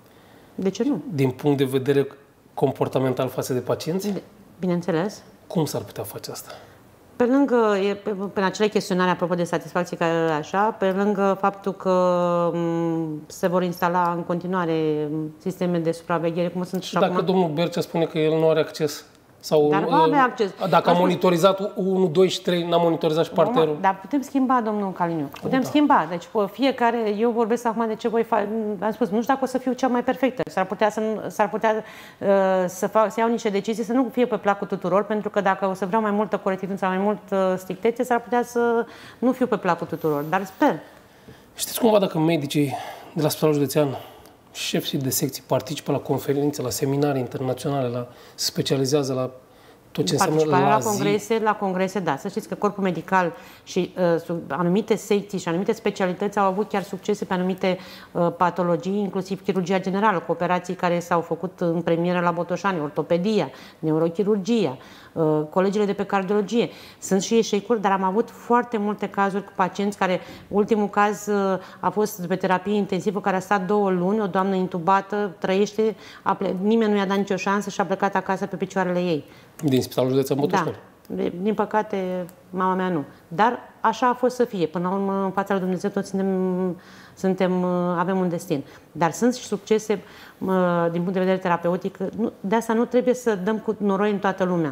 De ce nu? Din punct de vedere comportamental față de pacienți? Bineînțeles. Cum s-ar putea face asta? Pe lângă, pe acele chestionare, apropo de satisfacție, care așa, pe lângă faptul că se vor instala în continuare sisteme de supraveghere, cum sunt și dacă acum... domnul Bercea spune că el nu are acces? Sau, dar va avea acces. Dacă a monitorizat unu, doi și trei, n-a monitorizat și parterul? Dar putem schimba, domnul Caliniuc. Putem da. schimba. Deci fiecare, eu vorbesc acum de ce voi face. Am spus, nu știu dacă o să fiu cea mai perfectă. S-ar putea, să, s-ar putea uh, să, fac, să iau niște decizii, să nu fie pe placul tuturor, pentru că dacă o să vreau mai multă corectitudine sau mai multă strictețe, s-ar putea să nu fiu pe placul tuturor. Dar sper. Știți cumva dacă medicii de la Spitalul Județean, șefii de secții, participă la conferințe, la seminarii internaționale, la, se specializează la tot ce înseamnă la, la congrese, la congrese, da. Să știți că corpul medical și uh, anumite secții și anumite specialități au avut chiar succese pe anumite uh, patologii, inclusiv chirurgia generală, cu operații care s-au făcut în premieră la Botoșani, ortopedia, neurochirurgia, uh, colegiile de pe cardiologie. Sunt și eșecuri, dar am avut foarte multe cazuri cu pacienți care, ultimul caz uh, a fost pe terapie intensivă, care a stat două luni, o doamnă intubată, trăiește, nimeni nu i-a dat nicio șansă și a plecat acasă pe picioarele ei. Din Spitalul Județean Botoșani? Da. Din păcate, mama mea nu. Dar așa a fost să fie. Până la urmă, în fața lui Dumnezeu, toți suntem, suntem, avem un destin. Dar sunt și succese din punct de vedere terapeutic. De asta nu trebuie să dăm cu noroi în toată lumea.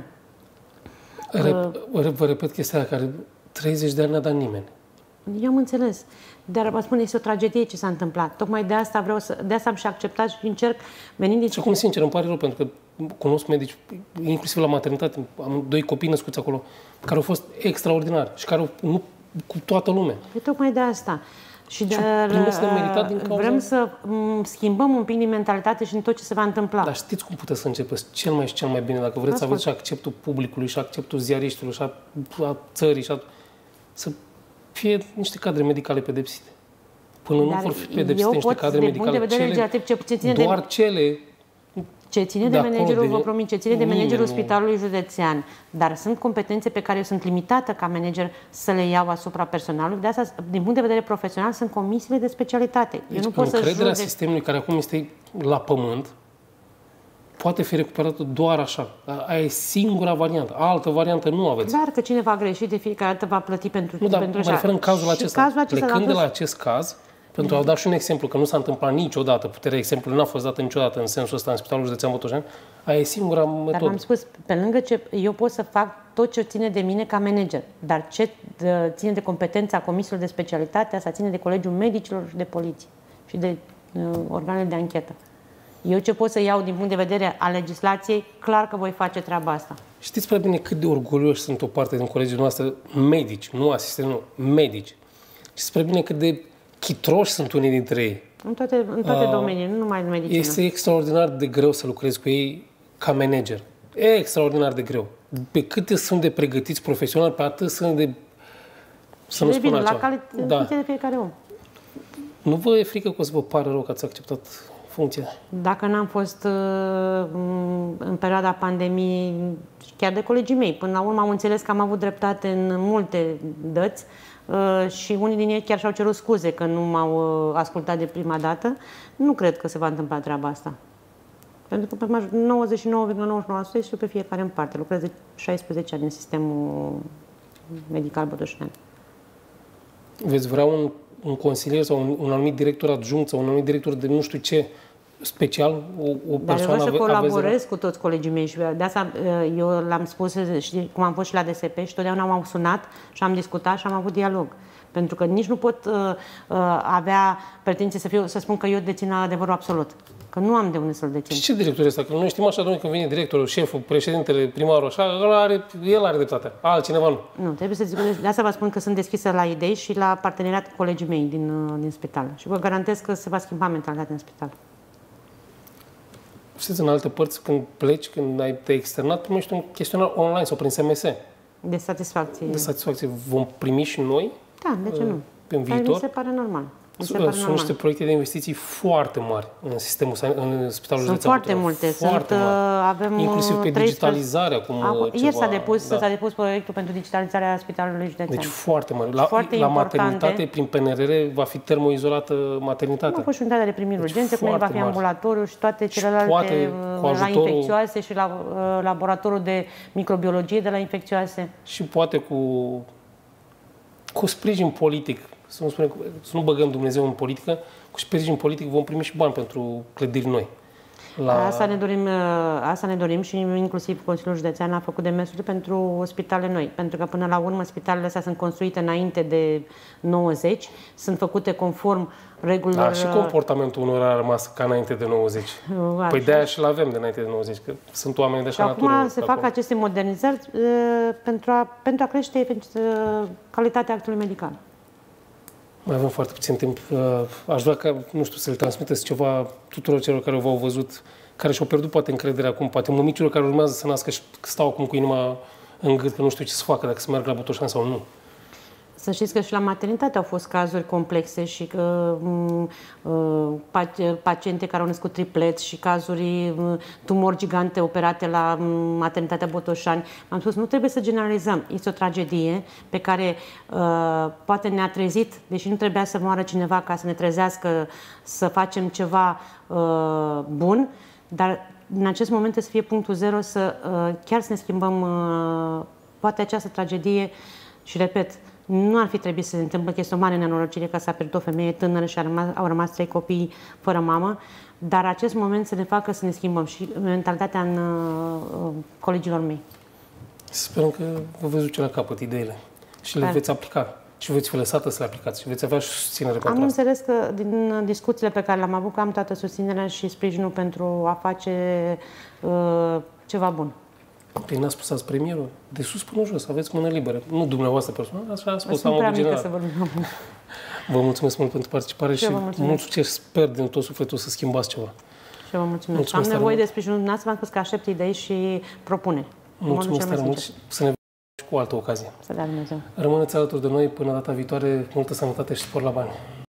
Rep, vă repet chestia aia, care treizeci de ani n-a dat nimeni. Eu am înțeles. Dar vă spun, este o tragedie ce s-a întâmplat. Tocmai de asta vreau să, de asta am și acceptat și încerc, venind din... Și acum, sincer, îmi pare rău, pentru că cunosc medici, inclusiv la maternitate, am doi copii născuți acolo, care au fost extraordinari și care au, nu cu toată lumea. E tocmai de asta. Și de, din cauza... vrem să schimbăm un pic din mentalitate și în tot ce se va întâmpla. Dar știți cum puteți să începeți cel mai și cel mai bine, dacă vreți să aveți și acceptul publicului, și acceptul ziariștilor, și a, a țării, și a, să fie niște cadre medicale pedepsite. Până Dar nu vor fi pedepsite niște cadre medicale, cele, ce ține doar de... cele... Ce ține de, de managerul, de... vă promit, ce ține de managerul Spitalului Județean, dar sunt competențe pe care eu sunt limitată ca manager să le iau asupra personalului. De asta, din punct de vedere profesional, sunt comisiile de specialitate. Deci, eu nu pot să încrederea judec... sistemului care acum este la pământ poate fi recuperată doar așa. Aia e singura variantă. Altă variantă nu aveți. Dar că cineva a greșit, de fiecare dată va plăti pentru, nu, dar pentru așa. Dar în cazul acesta, cazul acesta plecând de fost... la acest caz, pentru a da și un exemplu, că nu s-a întâmplat niciodată, puterea exemplului n-a fost dată niciodată în sensul ăsta în Spitalul Județean Botoșani, aia e singura metodă. Dar am spus, pe lângă ce eu pot să fac tot ce ține de mine ca manager, dar ce ține de competența comisiilor de specialitate, asta ține de Colegiul Medicilor și de poliție și de uh, organele de anchetă. Eu ce pot să iau din punct de vedere a legislației, clar că voi face treaba asta. Știți prea bine cât de orgolioși sunt o parte din colegii noastre medici, nu asistenți, nu, medici. Știți prea bine cât de chitroși sunt unii dintre ei. În toate, în toate uh, domeniile, nu numai în medicină. Este extraordinar de greu să lucrezi cu ei ca manager. E extraordinar de greu. Pe cât sunt de pregătiți profesional, pe atât sunt de... Să nu spun la calitate da. de fiecare om. Nu vă e frică că o să vă pară rău că ați acceptat funcția? Dacă n-am fost uh, în perioada pandemiei, chiar de colegii mei, până la urmă am înțeles că am avut dreptate în multe dăți, Uh, și unii din ei chiar și-au cerut scuze că nu m-au uh, ascultat de prima dată. Nu cred că se va întâmpla treaba asta. Pentru că pe nouăzeci și nouă virgulă nouăzeci și nouă la sută și pe fiecare în parte. Lucrez de șaisprezece ani în sistemul medical botoșnean. Veți vrea un, un consilier sau un, un anumit director adjunct sau un anumit director de nu știu ce special, o, o persoană... Dar eu vreau să colaborez aveți... cu toți colegii mei și de asta eu l-am spus, știi, cum am fost și la D S P și totdeauna m-au sunat și am discutat și am avut dialog. Pentru că nici nu pot uh, uh, avea pretenție să, fiu, să spun că eu dețin adevărul absolut. Că nu am de unde să-l dețin. Și ce director este? Că noi știm așa, domnule, când vine directorul, șeful, președintele, primarul, așa, are, el are dreptate. Altcineva nu. Nu, trebuie să zic, de asta vă spun că sunt deschisă la idei și la parteneriat cu colegii mei din, din spital. Și vă garantez că se va schimba mentalitatea în spital. Știți, în alte părți, când pleci, când ai te externat, primești un chestionar online sau prin S M S. De satisfacție. De satisfacție. Vom primi și noi? Da, de ce nu? În viitor? Mi se pare normal. Sunt niște proiecte de investiții foarte mari în sistemul, în spitalul Sunt județean. foarte multe. Foarte Sunt, mari. Avem inclusiv pe digitalizare. Acum, acum ceva, ieri s-a depus, da. s-a depus proiectul pentru digitalizarea spitalului județean. Deci foarte mari. La, foarte la maternitate, prin P N R R, va fi termoizolată maternitatea. Am fost și unitatea de primiri deci urgențe, cum va fi ambulatoriu și toate celelalte poate, cu ajutorul, la infecțioase și la uh, laboratorul de microbiologie de la infecțioase. Și poate cu, cu sprijin politic. Să nu, spunem, să nu băgăm Dumnezeu în politică, cu sprijin politic vom primi și bani pentru clădiri noi. La... Asta, ne dorim, asta ne dorim și inclusiv Consiliul Județean a făcut demersuri pentru spitale noi, pentru că până la urmă spitalele astea sunt construite înainte de nouăzeci, sunt făcute conform regulilor... Da, și comportamentul unor a rămas ca înainte de nouăzeci. Așa. Păi de-aia și l-avem de înainte de nouăzeci, că sunt oameni de așa natură. Acum se fac acolo aceste modernizări uh, pentru, a, pentru a crește uh, calitatea actului medical. Mai avem foarte puțin timp. Aș vrea ca, nu știu, să le transmiteți ceva tuturor celor care v-au văzut, care și-au pierdut poate încrederea acum, poate mămicilor care urmează să nască și stau acum cu inima în gât, că nu știu ce să facă, dacă să meargă la Botoșani sau nu. Să știți că și la maternitate au fost cazuri complexe și că uh, paciente care au născut tripleți și cazuri uh, tumori gigante operate la maternitatea Botoșani. Am spus, nu trebuie să generalizăm. Este o tragedie pe care uh, poate ne-a trezit, deși nu trebuia să moară cineva ca să ne trezească să facem ceva uh, bun, dar în acest moment trebuie să fie punctul zero, să uh, chiar să ne schimbăm uh, poate această tragedie și, repet, nu ar fi trebuit să se întâmple, că este o mare nenorocire că s-a pierdut o femeie tânără și a rămas, au rămas trei copii fără mamă, dar acest moment să ne facă să ne schimbăm și mentalitatea în uh, colegilor mei. Sperăm că vă veți duce la capăt ideile și le veți aplica și veți fi lăsată să le aplicați și veți avea și susținere pentru Am asta. înțeles că din discuțiile pe care le-am avut, că am toată susținerea și sprijinul pentru a face uh, ceva bun. Păi n-a spus azi premierul? De sus până jos, aveți mână liberă. Nu dumneavoastră personal, așa a spus, am general. Să vorbim. Vă mulțumesc mult pentru participare și, și mult succes. Sper din tot sufletul să schimbați ceva. Și eu vă mulțumesc. mulțumesc am nevoie de sprijinul dumneavoastră, v-am spus că aștept idei și propuneri. Mulțumesc tare mult și să ne vedem cu o altă ocazie. Să dea Dumnezeu. Rămâneți alături de noi până data viitoare. Multă sănătate și spor la bani.